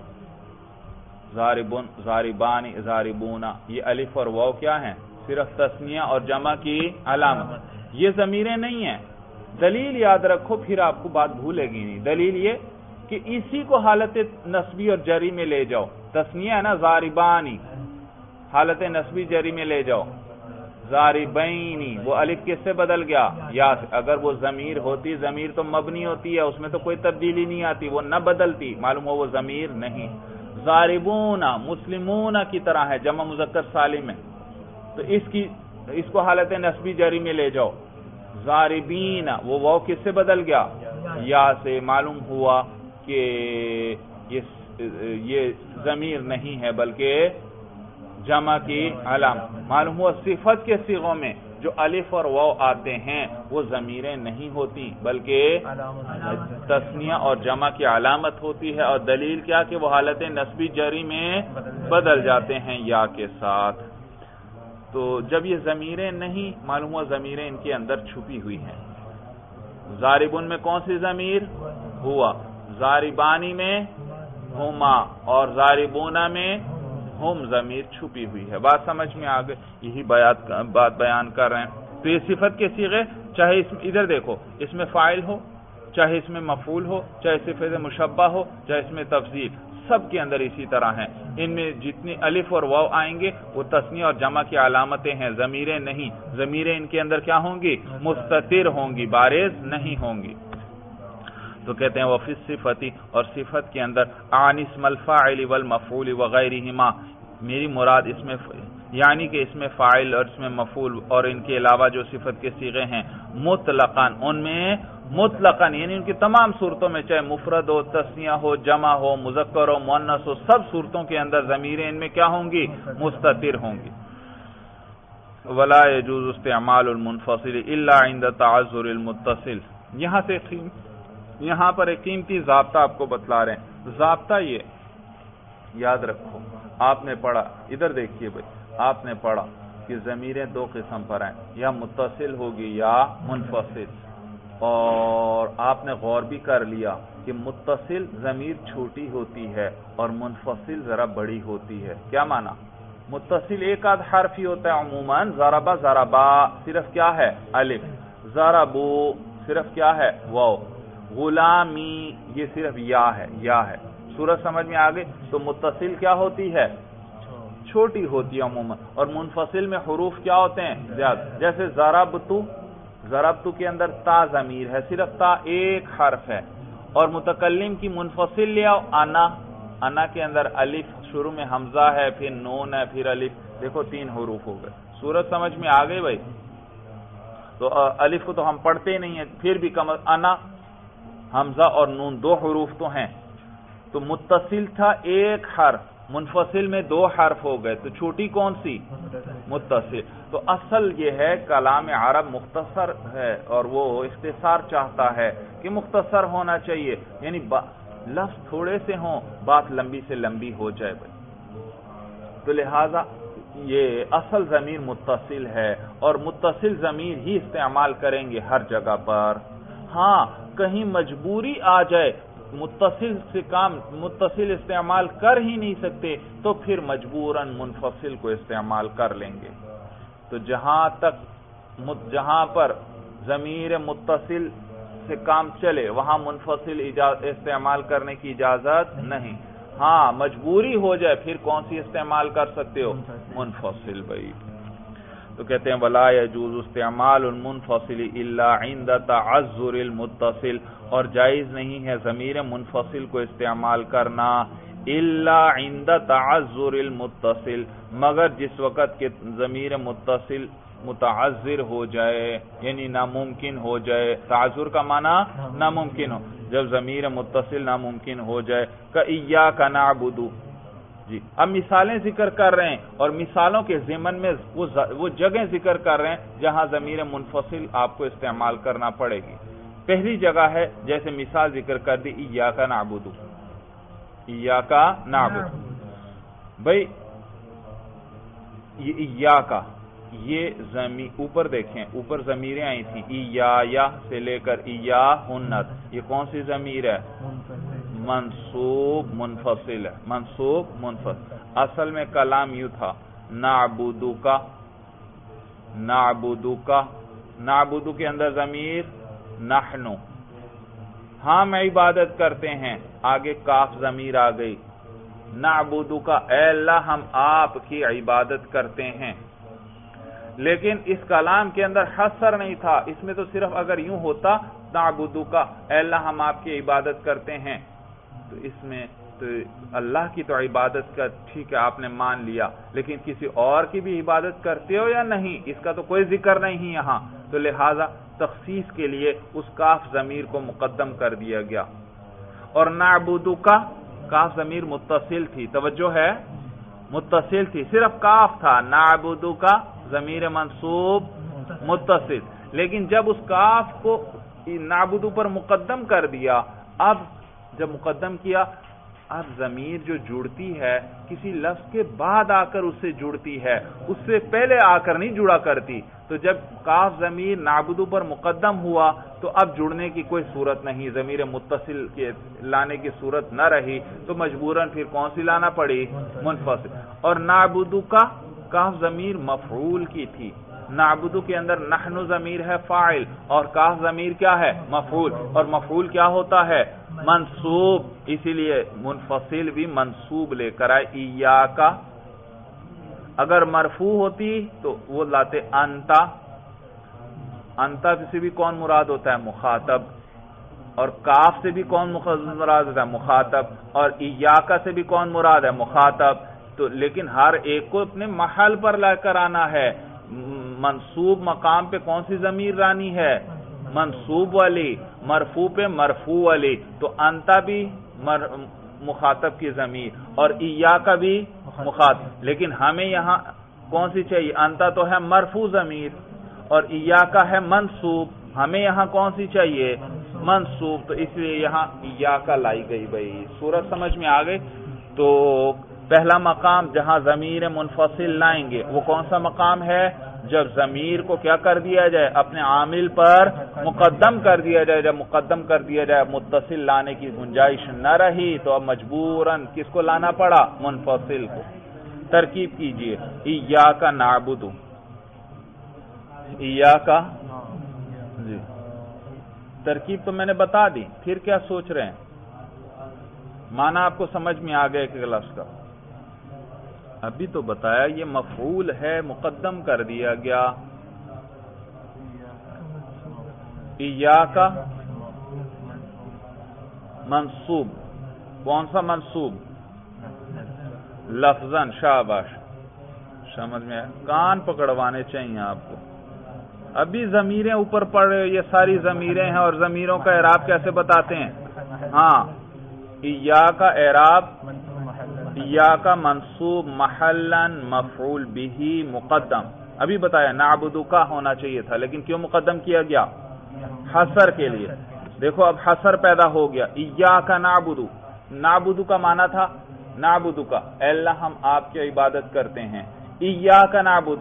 ضاربن، ضاربانی، ضاربونا، یہ الف اور واو کیا ہیں؟ صرف تثنیہ اور جمع کی علامت. یہ ضمیریں نہیں ہیں. دلیل یاد رکھو، پھر آپ کو بات بھولے گی نہیں. دلیل یہ کہ اسی کو حالت نصبی اور جری میں لے جاؤ. تثنیہ ہے نا، ضاربانی، حالت نصبی جری میں لے جاؤ. ضاربینی، وہ الف کس سے بدل گیا؟ یا سے. اگر وہ ضمیر ہوتی، ضمیر تو مبنی ہوتی ہے، اس میں تو کوئی تبدیلی نہیں آتی، وہ نہ بدلتی، معلوم ہو وہ ضمیر نہیں. ضاربون مسلمون کی طرح ہے، جمع مذکر سالم ہے، تو اس کی اس کو حالت نصبی جری میں لے جاؤ. ضاربین، وہ واو کس سے بدل گیا؟ یا سے. معلوم ہوا کہ یہ ضمیر نہیں ہے بلکہ جمع کی علامت. معلوم ہوا صفت کے صیغوں میں جو الف اور واو آتے ہیں وہ ضمیریں نہیں ہوتی بلکہ تثنیہ اور جمع کی علامت ہوتی ہے. اور دلیل کیا کہ وہ حالت نصبی جری میں بدل جاتے ہیں یا کے ساتھ. تو جب یہ ضمیریں نہیں، معلوم ہوا ضمیریں ان کے اندر چھپی ہوئی ہیں. ضاربن میں کون سی ضمیر؟ ہوا. ضاربانی میں ہما، اور ضاربونا میں ہم ضمیر چھپی ہوئی ہے. بات سمجھ میں آ گئی. یہی بات بیان کر رہے ہیں. تو یہ صفت کے صیغے، چاہے اس ادھر دیکھو، اس میں فاعل ہو، چاہے اس میں مفعول ہو، چاہے صفت مشبہ ہو، چاہے اس میں تفضیل، سب کے اندر اسی طرح ہیں. ان میں جتنی الف اور واو آئیں گے وہ تثنیہ اور جمع کی علامتیں ہیں، ضمیریں نہیں. ضمیریں ان کے اندر کیا ہوں گی؟ مستتر ہوں گی، بارز نہیں ہوں گی. تو کہتے ہیں وفی الصفتی، اور صفت کے اندر عن اسم الفاعل والمفعول وغیرہما، میری مراد اس میں یعنی کہ اس میں فاعل اور اس میں مفعول اور ان کے علاوہ جو صفت کے صیغے ہیں مطلقاً ان میں مطلقاً، یعنی ان کی تمام صورتوں میں، چاہے مفرد ہو، تثنیہ ہو، جمع ہو، مذکر ہو، مؤنث ہو، سب صورتوں کے اندر ضمیریں ان میں کیا ہوں گی؟ مستتر ہوں گی۔ ولا يجوز استعمال المنفصل الا عند تعذر المتصل۔ یہاں سے یہاں پر ایک قیمتی ضابطہ آپ کو بتلا رہے ہیں۔ ضابطہ یہ یاد رکھو، آپ نے پڑھا، ادھر دیکھیے بھائی، آپ نے پڑھا کہ ضمیریں دو قسم پر ہیں، یا متصل ہوگی یا منفصل، اور آپ نے غور بھی کر لیا کہ متصل ضمیر چھوٹی ہوتی ہے اور منفصل ذرا بڑی ہوتی ہے۔ کیا معنی؟ متصل ایک آدھ حرف ہی ہوتا ہے عموماً، ضربہ ضربا صرف کیا ہے؟ الف، ضربو صرف کیا ہے؟ واو، غلامی یہ صرف یا ہے، یا ہے۔ صورت سمجھ میں آگے؟ تو متصل کیا ہوتی ہے؟ چھوٹی ہوتی ہے عموماً، اور منفصل میں حروف کیا ہوتے ہیں؟ زیادہ۔ جیسے ضربتو، ضربتو کے اندر تا ضمیر ہے، صرف تا ایک حرف ہے، اور متکلم کی منفصل لے آؤ، انا، انا کے اندر الف، شروع میں حمزہ ہے، پھر نون ہے، پھر الف، دیکھو تین حروف ہو گئے۔ صورت سمجھ میں آ گئی بھائی؟ تو الف کو تو ہم پڑھتے ہی نہیں ہیں، پھر بھی کم انا، حمزہ اور نون دو حروف تو ہیں، تو متصل تھا ایک حرف، منفصل میں دو حرف ہو گئے، تو چھوٹی کون سی؟ متصل۔ تو اصل یہ ہے کلام عرب مختصر ہے، اور وہ اختصار چاہتا ہے کہ مختصر ہونا چاہیے، یعنی لفظ تھوڑے سے ہوں، بات لمبی سے لمبی ہو جائے بھائی۔ تو لہذا یہ اصل ضمیر متصل ہے، اور متصل ضمیر ہی استعمال کریں گے ہر جگہ پر۔ ہاں کہیں مجبوری آ جائے، متصل سے کام متصل استعمال کر ہی نہیں سکتے، تو پھر مجبوراً منفصل کو استعمال کر لیں گے۔ تو جہاں تک جہاں پر ضمیر متصل سے کام چلے وہاں منفصل استعمال کرنے کی اجازت نہیں۔ ہاں مجبوری ہو جائے پھر کون سی استعمال کر سکتے ہو؟ منفصل بھائی۔ تو کہتے ہیں ولا يجوز استعمال المنفصل الا عند تعذر المتصل، اور جائز نہیں ہے ضمیر منفصل کو استعمال کرنا الا عند تعذر المتصل، مگر جس وقت کہ ضمیر متصل متعذر ہو جائے، یعنی ناممکن ہو جائے۔ تعذر کا معنی ناممکن ہو، جب ضمیر متصل ناممکن ہو جائے۔ کَإِيَّاكَ نَعْبُدُ، جی اب مثالیں ذکر کر رہے ہیں، اور مثالوں کے ضمن میں وہ جگہیں ذکر کر رہے ہیں جہاں ضمیر منفصل آپ کو استعمال کرنا پڑے گی۔ پہلی جگہ ہے جیسے مثال ذکر کر دی ایاک نعبد، ایاک نعبد، بھائی یہ ایاک، یہ ضمیر اوپر دیکھیں، اوپر ضمیریں آئی تھیں، ایا سے لے کر ایا ہنت، یہ کون سی ضمیر ہے؟ منصوب منفصل ہے، منصوب منفصل۔ اصل میں کلام یوں تھا نعبدو کا، نعبدو کا، نعبدو کے اندر ضمیر نحنو، ہم عبادت کرتے ہیں، آگے کاف ضمیر آ گئی، نعبدو کا، اے اللہ ہم آپ کی عبادت کرتے ہیں۔ لیکن اس کلام کے اندر حصر نہیں تھا، اس میں تو صرف اگر یوں ہوتا نعبدو کا، اے اللہ ہم آپ کی عبادت کرتے ہیں، تو اس میں تو اللہ کی تو عبادت کا ٹھیک ہے آپ نے مان لیا، لیکن کسی اور کی بھی عبادت کرتے ہو یا نہیں، اس کا تو کوئی ذکر نہیں یہاں، تو لہذا تخصیص کے لیے اس کاف ضمیر کو مقدم کر دیا گیا۔ اور نعبدو کا، کاف ضمیر متصل تھی، توجہ ہے متصل تھی، صرف کاف تھا، نعبدو کا ضمیر منصوب متصل، لیکن جب اس کاف کو نعبدو پر مقدم کر دیا، اب جب مقدم کیا، اب ضمیر جو جڑتی ہے کسی لفظ کے بعد آ کر اس سے جڑتی ہے، اس سے پہلے آ کر نہیں جڑا کرتی، تو جب کاف ضمیر نعبدو پر مقدم ہوا تو اب جڑنے کی کوئی صورت نہیں، ضمیر متصل کے لانے کی صورت نہ رہی، تو مجبوراً پھر کون سی لانا پڑی؟ منفصل۔ اور نعبدو کا کاف ضمیر مفعول کی تھی، نعبدو کے اندر نحنو ضمیر ہے فاعل، اور کاف ضمیر کیا ہے؟ مفعول، اور مفعول کیا ہوتا ہے؟ منصوب، اسی لیے منفصل بھی منصوب لے کر آئے، ایاکا۔ اگر مرفوع ہوتی تو وہ لاتے انتا، انتا سے بھی کون مراد ہوتا ہے؟ مخاطب، اور کاف سے بھی کون مراد ہوتا ہے؟ مخاطب، اور ایاکا سے بھی کون مراد ہے؟ مخاطب۔ تو لیکن ہر ایک کو اپنے محل پر لا کر آنا ہے، منصوب مقام پہ کون سی ضمیر رانی ہے؟ منصوب والی، مرفوع پہ مرفوع والی، تو انتا بھی مر مخاطب کی ضمیر اور ایا کا بھی مخاطب، لیکن ہمیں یہاں کون سی چاہیے؟ انتا تو ہے مرفوع ضمیر اور ایا کا ہے منصوب، ہمیں یہاں کون سی چاہیے؟ منصوب، تو اس لیے یہاں ایا کا لائی گئی بھائی۔ صورت سمجھ میں آ گئی؟ تو پہلا مقام جہاں ضمیر منفصل لائیں گے وہ کون سا مقام ہے؟ جب ضمیر کو کیا کر دیا جائے؟ اپنے عامل پر مقدم کر دیا جائے۔ جب مقدم کر دیا جائے متصل لانے کی گنجائش نہ رہی تو اب مجبوراً کس کو لانا پڑا؟ منفصل کو۔ ترکیب کیجئے، ایاک نعبد، ایاک، جی ترکیب تو میں نے بتا دی، پھر کیا سوچ رہے ہیں؟ معنی آپ کو سمجھ میں آ گیا کہ لفظ کا؟ ابھی تو بتایا یہ مفعول ہے، مقدم کر دیا گیا۔ ایاک منصوب، کون سا منصوب؟ لفظاً، شاباش، سمجھ میں آیا؟ کان پکڑوانے چاہیے آپ کو۔ ابھی ضمیریں اوپر پڑھ رہے، یہ ساری ضمیریں ہیں اور ضمیروں کا اعراب کیسے بتاتے ہیں؟ ہاں، ایاک اعراب، ایاک منصوب محلاً مفعول بہ مقدم۔ ابھی بتایا نعبد کا ہونا چاہیے تھا، لیکن کیوں مقدم کیا گیا؟ حصر کے لیے۔ دیکھو اب حصر پیدا ہو گیا۔ ایاک نعبد، نعبد کا معنی تھا نعبد کا، اے اللہ ہم آپ کی عبادت کرتے ہیں۔ ایاک نعبد،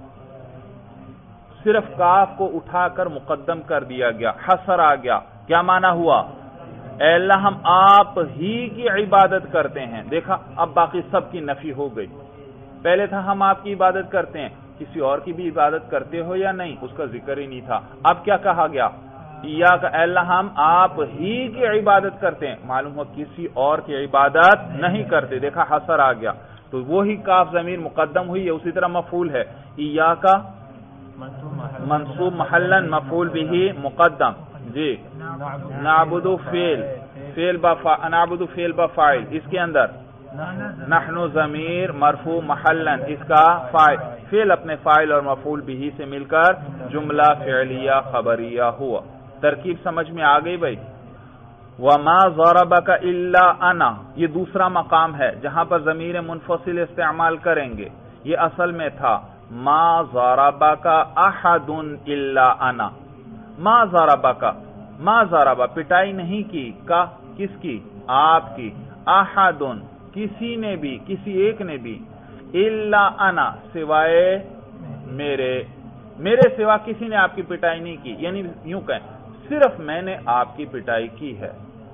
صرف کاف کو اٹھا کر مقدم کر دیا گیا، حصر آ گیا۔ کیا معنی ہوا؟ اے اللہ ہم آپ ہی کی عبادت کرتے ہیں۔ دیکھا اب باقی سب کی نفی ہو گئی۔ پہلے تھا ہم آپ کی عبادت کرتے ہیں، کسی اور کی بھی عبادت کرتے ہو یا نہیں، اس کا ذکر ہی نہیں تھا۔ اب کیا کہا گیا؟ ایاک، اے اللہ ہم آپ ہی کی عبادت کرتے ہیں، معلوم ہو کسی اور کی عبادت نہیں کرتے۔ دیکھا حصر آ گیا، تو وہی کاف ضمیر مقدم ہوئی ہے، اسی طرح مفعول ہے۔ ایاک منصوب محلاً مفعول بہ مقدم، جی نعبد فعل، فعل با نعبد فعل با فاعل، اس کے اندر نحن ضمیر مرفوع محلاً، اس کا فاعل، فعل اپنے فاعل اور مفعول بہ سے مل کر جملہ فعلیہ خبریہ ہوا۔ ترکیب سمجھ میں آ گئی بھائی؟ وما ضربک الا انا، یہ دوسرا مقام ہے جہاں پر ضمیر منفصل استعمال کریں گے۔ یہ اصل میں تھا ما ضربک احد الا انا، ما ضربک، ما ضربہ پٹائی نہیں کی، کا کس کی؟ آپ کی، احد کسی نے بھی، کسی ایک نے بھی، الا انا سوائے میرے، میرے سوا کسی نے آپ کی پٹائی نہیں کی، یعنی یوں کہیں صرف میں نے آپ کی پٹائی کی ہے۔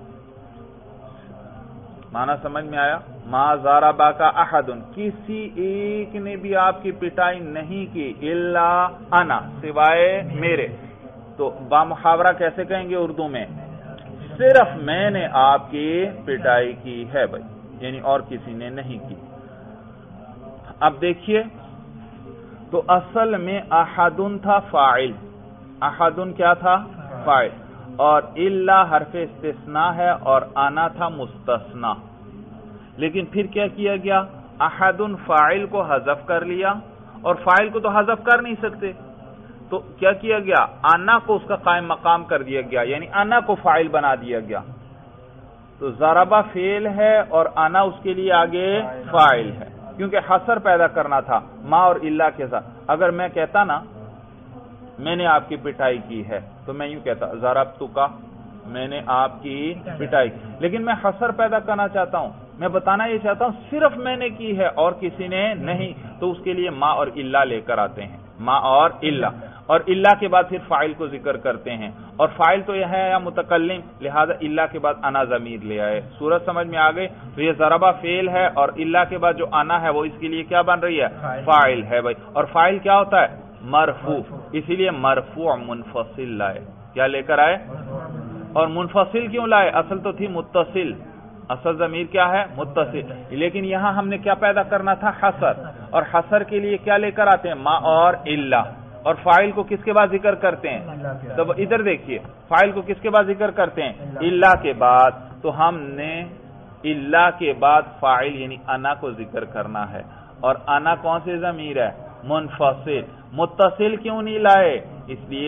معنی سمجھ میں آیا؟ ما ضربک احد، کسی ایک نے بھی آپ کی پٹائی نہیں کی، الا انا سوائے میرے۔ تو با محاورہ کیسے کہیں گے اردو میں؟ صرف میں نے آپ کی پٹائی کی ہے بھائی، یعنی اور کسی نے نہیں کی۔ اب دیکھیے تو اصل میں احدن تھا فاعل، احدن کیا تھا؟ فاعل، اور الا حرف استثناء ہے اور انا تھا مستثنی۔ لیکن پھر کیا کیا گیا؟ احدن فاعل کو حذف کر لیا، اور فاعل کو تو حذف کر نہیں سکتے، تو کیا کیا گیا؟ انا کو اس کا قائم مقام کر دیا گیا، یعنی انا کو فاعل بنا دیا گیا۔ تو ضربہ فعل ہے اور انا اس کے لیے آگے فاعل ہے، کیونکہ حصر پیدا کرنا تھا ما اور الا کے ساتھ۔ اگر میں کہتا نا میں نے آپ کی پٹائی کی ہے تو میں یوں کہتا ضربتک، میں نے آپ کی پٹائی کی، لیکن میں حصر پیدا کرنا چاہتا ہوں، میں بتانا یہ چاہتا ہوں صرف میں نے کی ہے اور کسی نے نہیں، تو اس کے لیے ما اور الا لے کر آتے ہیں، ما اور الا، اور الا کے بعد پھر فاعل کو ذکر کرتے ہیں، اور فاعل تو یہ ہے یا متکلم، لہذا الا کے بعد انا ضمیر لے آئے۔ صورت سمجھ میں آ گئی؟ تو یہ ضربہ فعل ہے اور الا کے بعد جو انا ہے وہ اس کے لیے کیا بن رہی ہے؟ فاعل ہے بھائی، اور فاعل کیا ہوتا ہے؟ مرفوع، اسی لیے مرفوع منفصل لائے۔ کیا لے کر آئے؟ اور منفصل کیوں لائے؟ اصل تو تھی متصل، اصل ضمیر کیا ہے؟ متصل، لیکن یہاں ہم نے کیا پیدا کرنا تھا؟ حصر، اور حصر کے لیے کیا لے کر آتے ہیں؟ ما اور الا، اور فاعل کو کس کے بعد ذکر کرتے ہیں؟ تو ادھر دیکھیے فاعل کو کس کے بعد ذکر کرتے ہیں؟ الا کے بعد، تو ہم نے الا کے بعد فاعل یعنی انا کو ذکر کرنا ہے، اور انا کون سے ضمیر ہے؟ منفصل۔ متصل کیوں نہیں لائے؟ اس لیے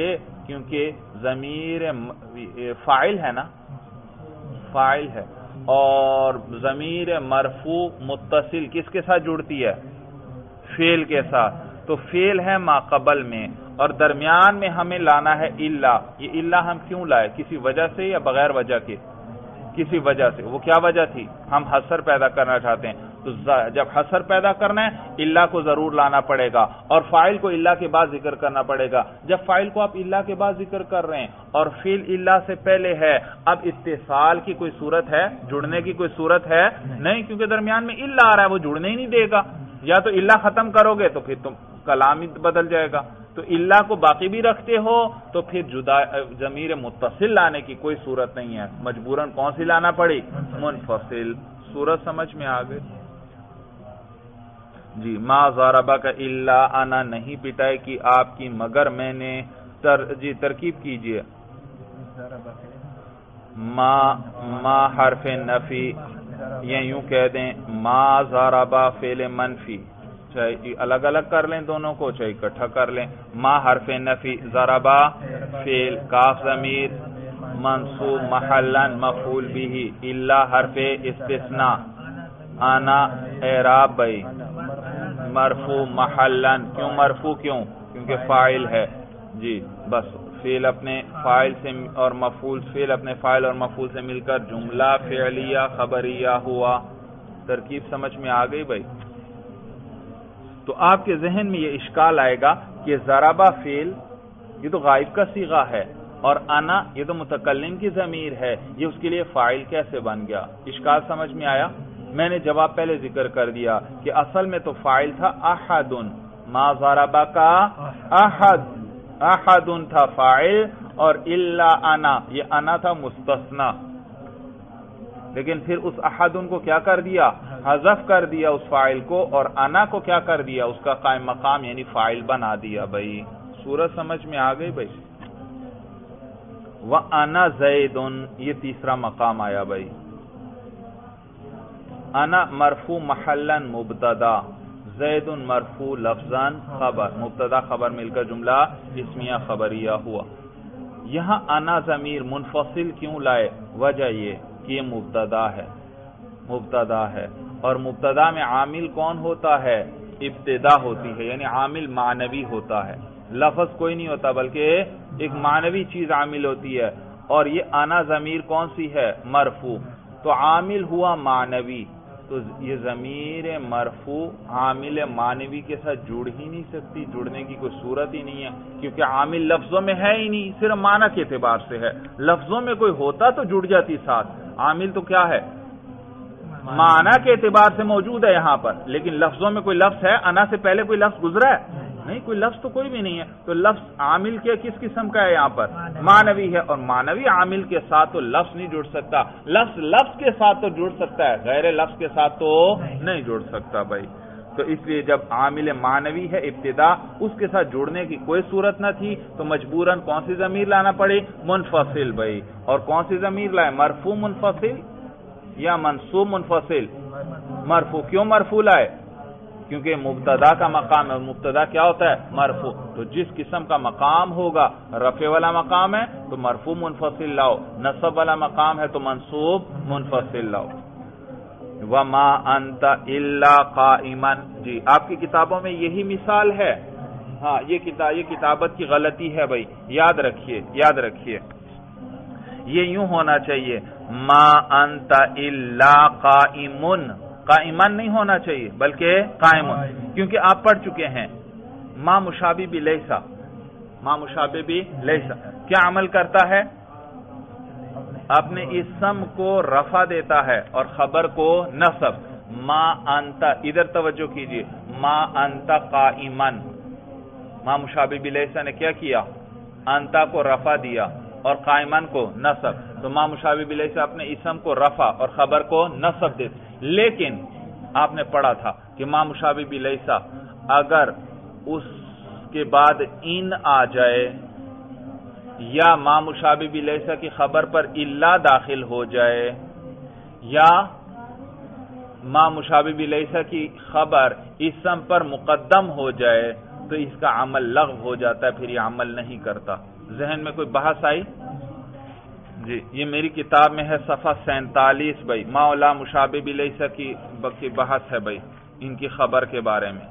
کیونکہ ضمیر فاعل ہے نا، فاعل ہے، اور ضمیر مرفوع متصل کس کے ساتھ جڑتی ہے؟ فعل کے ساتھ. تو فعل ہے ما قبل میں، اور درمیان میں ہمیں لانا ہے الا. یہ الا ہم کیوں لائے؟ کسی وجہ سے یا بغیر وجہ کے؟ کسی وجہ سے. وہ کیا وجہ تھی؟ ہم حصر پیدا کرنا چاہتے ہیں. تو جب حصر پیدا کرنا ہے الا کو ضرور لانا پڑے گا، اور فاعل کو الا کے بعد ذکر کرنا پڑے گا. جب فاعل کو آپ الا کے بعد ذکر کر رہے ہیں اور فعل الا سے پہلے ہے، اب اتصال کی کوئی صورت ہے؟ جڑنے کی کوئی صورت ہے؟ نہیں، کیونکہ درمیان میں الا آ رہا ہے، وہ جڑنے ہی نہیں دے گا. یا تو الا ختم کرو گے تو پھر تم کلام ہی بدل جائے گا. تو الا کو باقی بھی رکھتے ہو تو پھر جدا ضمیر متصل لانے کی کوئی صورت نہیں ہے. مجبوراً کون سی لانا پڑی؟ منفصل. صورت سمجھ میں آ گئی؟ جی. ما ضربک الا انا، نہیں پٹائی کی آپ کی مگر میں نے. تر جی ترکیب کیجئے. ما ما حرف نفی، یہ یوں کہہ دیں ما ضربا فعل منفی، چاہے الگ الگ کر لیں دونوں کو چاہے اکٹھا کر لیں. ما حرف نفی، ضربا فعل، کاف ضمیر منصوب محلا مفعول به، الا حرف استثناء، انا اعراب بھائی مرفوع محلا. کیوں مرفوع؟ کیوں؟ کیونکہ فاعل ہے. جی بس فعل اپنے فاعل سے اور مفعول، فعل اپنے فاعل اور مفعول سے مل کر جملہ فعلیہ خبریہ ہوا. ترکیب سمجھ میں آ گئی بھائی؟ تو آپ کے ذہن میں یہ اشکال آئے گا کہ ضربہ فعل یہ تو غائب کا صیغہ ہے، اور انا یہ تو متکلم کی ضمیر ہے، یہ اس کے لیے فاعل کیسے بن گیا؟ اشکال سمجھ میں آیا؟ میں نے جواب پہلے ذکر کر دیا کہ اصل میں تو فاعل تھا احد. ما ضربہ کا احد، احد تھا فاعل، اور الا انا یہ انا تھا مستثنی. لیکن پھر اس احد کو کیا کر دیا؟ حذف کر دیا اس فاعل کو، اور انا کو کیا کر دیا؟ اس کا قائم مقام یعنی فاعل بنا دیا. بھائی صورت سمجھ میں آ گئی بھائی؟ وَأَنَا زَيْدٌ، یہ تیسرا مقام آیا بھائی. انا مرفوع محلا مبتدا، زید مرفوع لفظاً خبر، مبتدا خبر مل کر جملہ اسمیہ خبریہ ہوا. یہاں انا ضمیر منفصل کیوں لائے؟ وجہ یہ کہ یہ مبتدا ہے، مبتدا ہے، اور مبتدا میں عامل کون ہوتا ہے؟ ابتدا ہوتی ہے، یعنی عامل معنوی ہوتا ہے. لفظ کوئی نہیں ہوتا بلکہ ایک معنوی چیز عامل ہوتی ہے. اور یہ انا ضمیر کون سی ہے؟ مرفوع. تو عامل ہوا معنوی، تو یہ ضمیر مرفوع عامل معنوی کے ساتھ جڑ ہی نہیں سکتی، جڑنے کی کوئی صورت ہی نہیں ہے، کیونکہ عامل لفظوں میں ہے ہی نہیں، صرف معنی کے اعتبار سے ہے. لفظوں میں کوئی ہوتا تو جڑ جاتی ساتھ. عامل تو کیا ہے؟ معنی کے اعتبار سے موجود ہے یہاں پر، لیکن لفظوں میں کوئی لفظ ہے؟ انا سے پہلے کوئی لفظ گزرا ہے؟ نہیں، کوئی لفظ تو کوئی بھی نہیں ہے. تو لفظ عامل کے کس قسم کا ہے یہاں پر؟ معنوی ہے، اور معنوی عامل کے ساتھ تو لفظ نہیں جڑ سکتا. لفظ لفظ کے ساتھ تو جڑ سکتا ہے، غیر لفظ کے ساتھ تو نہیں جڑ سکتا بھائی. تو اس لیے جب عامل معنوی ہے ابتدا، اس کے ساتھ جڑنے کی کوئی صورت نہ تھی، تو مجبوراً کون سی ضمیر لانا پڑی؟ منفصل بھائی. اور کون سی ضمیر لائے؟ مرفوع منفصل یا منصوب منفصل؟ مرفوع. کیوں مرفوع لائے؟ کیونکہ مبتدا کا مقام ہے، مبتدا کیا ہوتا ہے؟ مرفوع. تو جس قسم کا مقام ہوگا، رفع والا مقام ہے تو مرفوع منفصل لاؤ، نصب والا مقام ہے تو منصوب منفصل لاؤ. وما انت الا قائما، جی آپ کی کتابوں میں یہی مثال ہے. ہاں یہ کتاب یہ کتابت کی غلطی ہے بھائی، یاد رکھیے یاد رکھیے. یہ یوں ہونا چاہیے ما انت الا قائمن، قائمن نہیں ہونا چاہیے بلکہ قائمن، کیونکہ آپ پڑھ چکے ہیں ما مشابہ بھی لیسا، ما مشابہ بھی لیسا کیا عمل کرتا ہے؟ اپنے اسم کو رفع دیتا ہے اور خبر کو نصب. ما انت، ادھر توجہ کیجئے، ما انت قائمن، ما مشابہ بھی لیسا نے کیا کیا؟ انتا کو رفع دیا اور قائمن کو نصب. تو ما مشابہ بھی لیسا اپنے اسم کو رفع اور خبر کو نصب دیتا. لیکن آپ نے پڑھا تھا کہ ما مشابہ بھی لیسا اگر اس کے بعد ان آ جائے یا ما مشابہ بھی لیسا کی خبر پر الا داخل ہو جائے یا ما مشابہ بھی لیسا کی خبر اسم پر مقدم ہو جائے تو اس کا عمل لغو ہو جاتا ہے، پھر یہ عمل نہیں کرتا. ذہن میں کوئی بحث آئی؟ جی یہ میری کتاب میں ہے صفحہ سینتالیس بھائی، ما ولا مشابہ بلیس کی کی بحث ہے بھائی، ان کی خبر کے بارے میں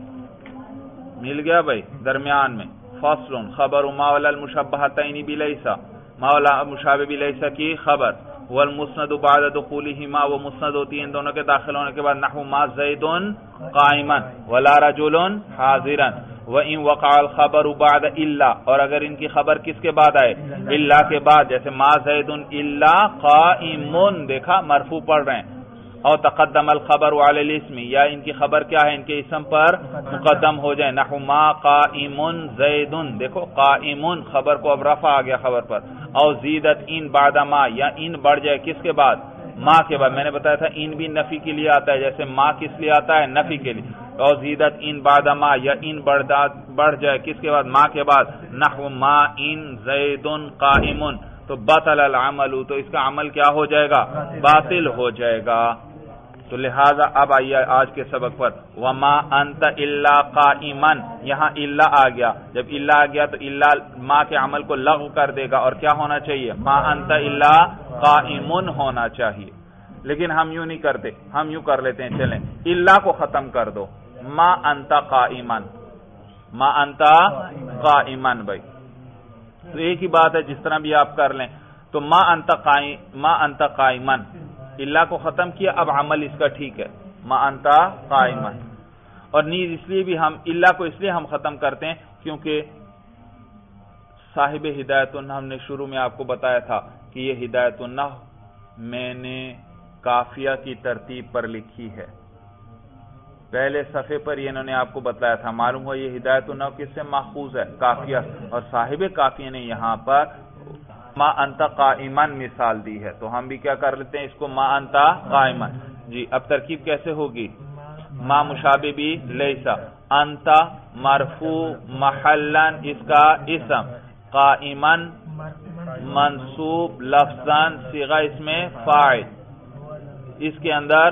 مل گیا بھائی درمیان میں فصل خبر ما ولا المشبہتین بلیس، ما ولا مشابہ بلیس کی خبر، والمسند بعد دخولہما، وہ مسند ہوتی ہیں ان دونوں کے داخل ہونے کے بعد، نحو ما زید قائما ولا رجل حاضرا، وَإِن وَقَعَ الْخَبَرُ بَعْدَ إِلَّا، اور اگر ان کی خبر کس کے بعد آئے؟ الا کے بعد، جیسے ما زید الا قائم، دیکھا مرفوع پڑھ رہے ہیں، اور تقدم الخبر علی الاسم، یا ان کی خبر کیا ہے ان کے اسم پر مقدم ہو جائے، نحو ما قائم زید، دیکھو قائم خبر کو اب رفع آ گیا خبر پر، او زیدت ان بعد ما، یا ان بڑھ جائے کس کے بعد؟ ما کے بعد، میں نے بتایا تھا ان بھی نفی کے لیے آتا ہے، جیسے ما کس لیے آتا ہے؟ نفی کے لیے، اور زیدت ان بعد ما، یا ان بڑھ جائے کس کے بعد؟ ما کے بعد، نحو ما ان زید قائم، تو بطل العمل، تو اس کا عمل کیا ہو جائے گا؟ باطل ہو جائے گا۔ تو لہذا اب آئیے آج کے سبق پر، وما انت الا قائما، یہاں الا آ گیا، جب الا آ گیا تو الا ما کے عمل کو لغو کر دے گا، اور کیا ہونا چاہیے؟ ما انت الا قائم ہونا چاہیے، لیکن ہم یوں نہیں کرتے، ہم یوں کر لیتے ہیں، چلیں الا کو ختم کر دو، ما انت قائما، ما انت قائما بھائی، تو ایک ہی بات ہے، جس طرح بھی آپ کر لیں، تو ما انت قائم، ما انت قائما، اللہ کو ختم کیا، اب عمل اس کا ٹھیک ہے، ما انت قائما، اور نیز اس لیے بھی ہم اللہ کو اس لیے ہم ختم کرتے ہیں کیونکہ صاحب ہدایت النحو نے شروع میں آپ کو بتایا تھا کہ یہ ہدایت النحو میں نے قافیہ کی ترتیب پر لکھی ہے، پہلے صفحے پر یہ انہوں نے آپ کو بتایا تھا، معلوم ہوا یہ ہدایت النحو کس سے ماخوذ ہے؟ قافیہ، اور صاحب قافیہ نے یہاں پر ما انت قائمن مثال دی ہے، تو ہم بھی کیا کر لیتے ہیں اس کو ما انت قائمن۔ جی اب ترکیب کیسے ہوگی؟ ما مشابہ بھی لیسا، انت مرفوع محلن اس کا اسم، قائمن منصوب لفظاً صیغہ اس میں فاعل، اس کے اندر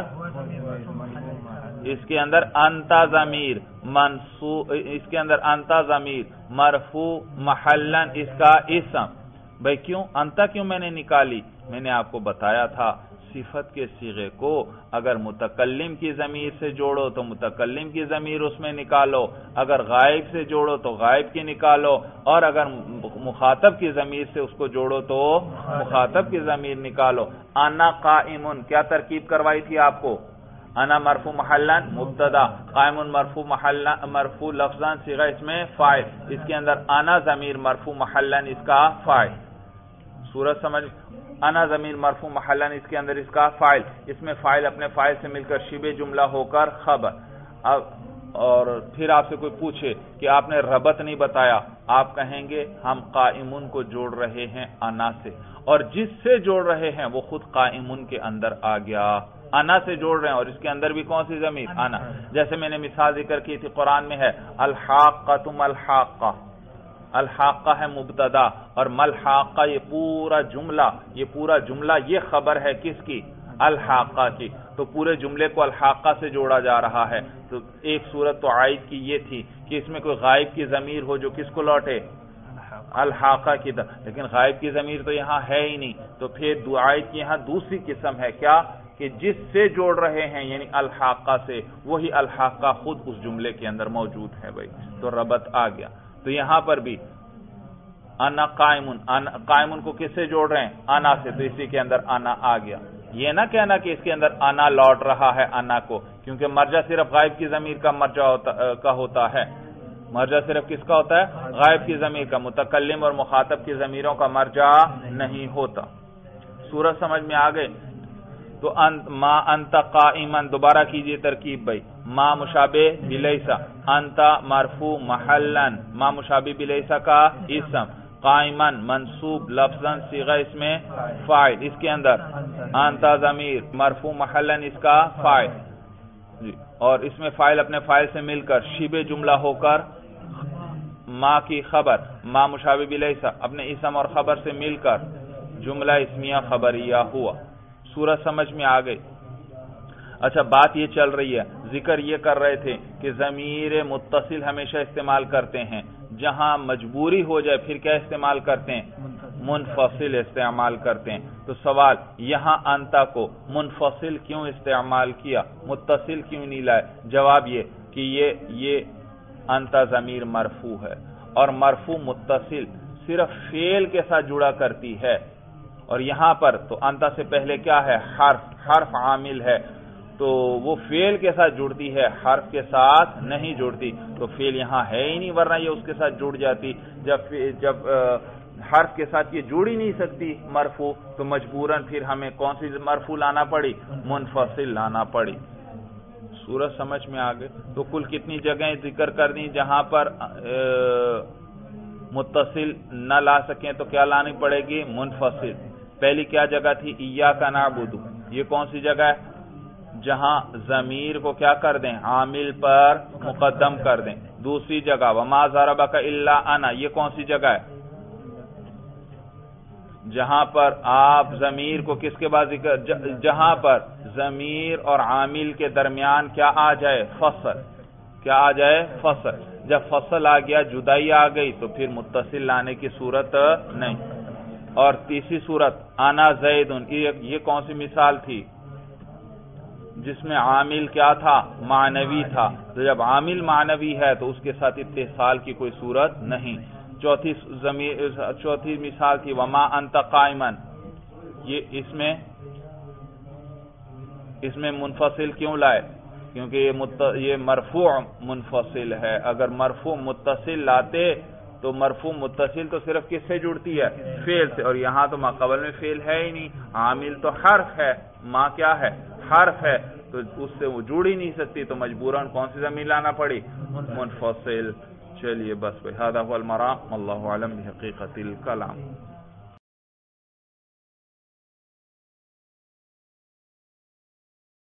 اس کے اندر انت ضمیر منصوب، اس کے اندر انت ضمیر مرفوع محلن اس کا اسم۔ بھئی کیوں انتا کیوں میں نے نکالی؟ میں نے آپ کو بتایا تھا صفت کے صیغے کو اگر متکلم کی ضمیر سے جوڑو تو متکلم کی ضمیر اس میں نکالو، اگر غائب سے جوڑو تو غائب کی نکالو، اور اگر مخاطب کی ضمیر سے اس کو جوڑو تو مخاطب کی ضمیر نکالو۔ انا قائمن کیا ترکیب کروائی تھی آپ کو؟ انا مرفوع محلن مبتدا، قائم مرفوع محلن مرفوع لفظاً صیغہ اس میں فاعل، اس کے اندر انا ضمیر مرفوع محلن اس کا فاعل، صورت سمجھ، انا ضمیر مرفوع محلن اس کے اندر اس کا فاعل، اس میں فاعل اپنے فاعل سے مل کر شبہ جملہ ہو کر خبر۔ اب اور پھر آپ سے کوئی پوچھے کہ آپ نے ربط نہیں بتایا، آپ کہیں گے ہم قائمون کو جوڑ رہے ہیں انا سے، اور جس سے جوڑ رہے ہیں وہ خود قائمون کے اندر آ گیا، انا سے جوڑ رہے ہیں، اور اس کے اندر بھی کون سی ضمیر؟ انا، جیسے میں نے مثال ذکر کی تھی قرآن میں ہے الحاقۃ ملحاقہ، الحاقہ ہے مبتدا، اور ملحاقہ یہ پورا جملہ، یہ پورا جملہ یہ خبر ہے کس کی؟ الحاقہ کی، تو پورے جملے کو الحاقہ سے جوڑا جا رہا ہے۔ تو ایک صورت تو عائد کی یہ تھی کہ اس میں کوئی غائب کی ضمیر ہو جو کس کو لوٹے؟ الحاقہ کی، لیکن غائب کی ضمیر تو یہاں ہے ہی نہیں، تو پھر عائد کی یہاں دوسری قسم ہے، کیا کہ جس سے جوڑ رہے ہیں یعنی الحاقہ سے، وہی الحاقہ خود اس جملے کے اندر موجود ہے بھائی، تو ربط آ گیا۔ تو یہاں پر بھی انا قائمون، قائمون کو کس سے جوڑ رہے ہیں؟ انا سے، تو اسی کے اندر انا آ گیا۔ یہ نہ کہنا کہ اس کے اندر انا لوٹ رہا ہے انا کو، کیونکہ مرجع صرف غائب کی ضمیر کا مرجع ہوتا کا ہوتا ہے، مرجع صرف کس کا ہوتا ہے؟ غائب کی ضمیر کا، متکلم اور مخاطب کی ضمیروں کا مرجع نہیں ہوتا۔ سورج سمجھ میں آ گئے؟ تو انت ما انت قائمن، دوبارہ کیجئے ترکیب بھائی، ما مشابہ بلیسا، انت مرفوع محلن، ما مشابہ بلیسا کا اسم، قائمن منصوب لفظاً صیغہ اس میں فاعل، اس کے اندر انت ضمیر مرفوع محلن اس کا فاعل، جی، اور اس میں فاعل اپنے فاعل سے مل کر شبہ جملہ ہو کر ما کی خبر، ما مشابہ بلیسا اپنے اسم اور خبر سے مل کر جملہ اسمیہ خبریہ ہوا۔ سورج سمجھ میں آ گئی؟ اچھا بات یہ چل رہی ہے، ذکر یہ کر رہے تھے کہ ضمیر متصل ہمیشہ استعمال کرتے ہیں جہاں مجبوری ہو جائے پھر کیا استعمال کرتے ہیں؟ منفصل استعمال کرتے ہیں. تو سوال یہاں انتا کو منفصل کیوں استعمال کیا، متصل کیوں نہیں لائے؟ جواب یہ کہ یہ یہ انتا ضمیر مرفوع ہے، اور مرفوع متصل صرف فعل کے ساتھ جڑا کرتی ہے، اور یہاں پر تو انتا سے پہلے کیا ہے؟ حرف حرف عامل ہے، تو وہ فعل کے ساتھ جڑتی ہے، حرف کے ساتھ نہیں جڑتی. تو فعل یہاں ہے ہی نہیں، ورنہ یہ اس کے ساتھ جڑ جاتی. جب جب حرف کے ساتھ یہ جڑ ہی نہیں سکتی مرفوع، تو مجبوراً پھر ہمیں کون سی مرفوع لانا پڑی؟ منفصل لانا پڑی. سورج سمجھ میں آگئے؟ تو کل کتنی جگہیں ذکر کر دیں جہاں پر متصل نہ لا سکیں تو کیا لانی پڑے گی؟ منفصل. پہلی کیا جگہ تھی؟ ایاک نعبد. یہ کون سی جگہ ہے؟ جہاں ضمیر کو کیا کر دیں؟ عامل پر مقدم کر دیں. دوسری جگہ وما ضربک الا انا. یہ کون سی جگہ ہے؟ جہاں پر آپ ضمیر کو کس کے بعد ذکر، جہاں پر ضمیر اور عامل کے درمیان کیا آ جائے؟ فصل. کیا آ جائے؟ فصل. جب فصل آ گیا، جدائی آ گئی، تو پھر متصل لانے کی صورت نہیں. اور تیسری صورت انا زیدن. یہ کون سی مثال تھی؟ جس میں عامل کیا تھا؟ معنوی تھا. تو جب عامل معنوی ہے تو اس کے ساتھ اتصال کی کوئی صورت نہیں. چوتھی چوتھی مثال تھی وما انت قائما. یہ اس میں اس میں منفصل کیوں لائے؟ کیونکہ یہ مت... یہ مرفوع منفصل ہے. اگر مرفوع متصل لاتے تو مرفوع متصل تو صرف کس سے جڑتی ہے؟ فعل سے. اور یہاں تو ما قبل میں فعل ہے ہی نہیں، عامل تو حرف ہے، ما کیا ہے؟ حرف ہے، تو اس سے وہ جڑ ہی نہیں سکتی، تو مجبوراً کون سی ضمیر لانا پڑی؟ منفصل. چلیے بس بھائی، ھذا ھو المرام، واللہ اعلم بحقیقت الکلام.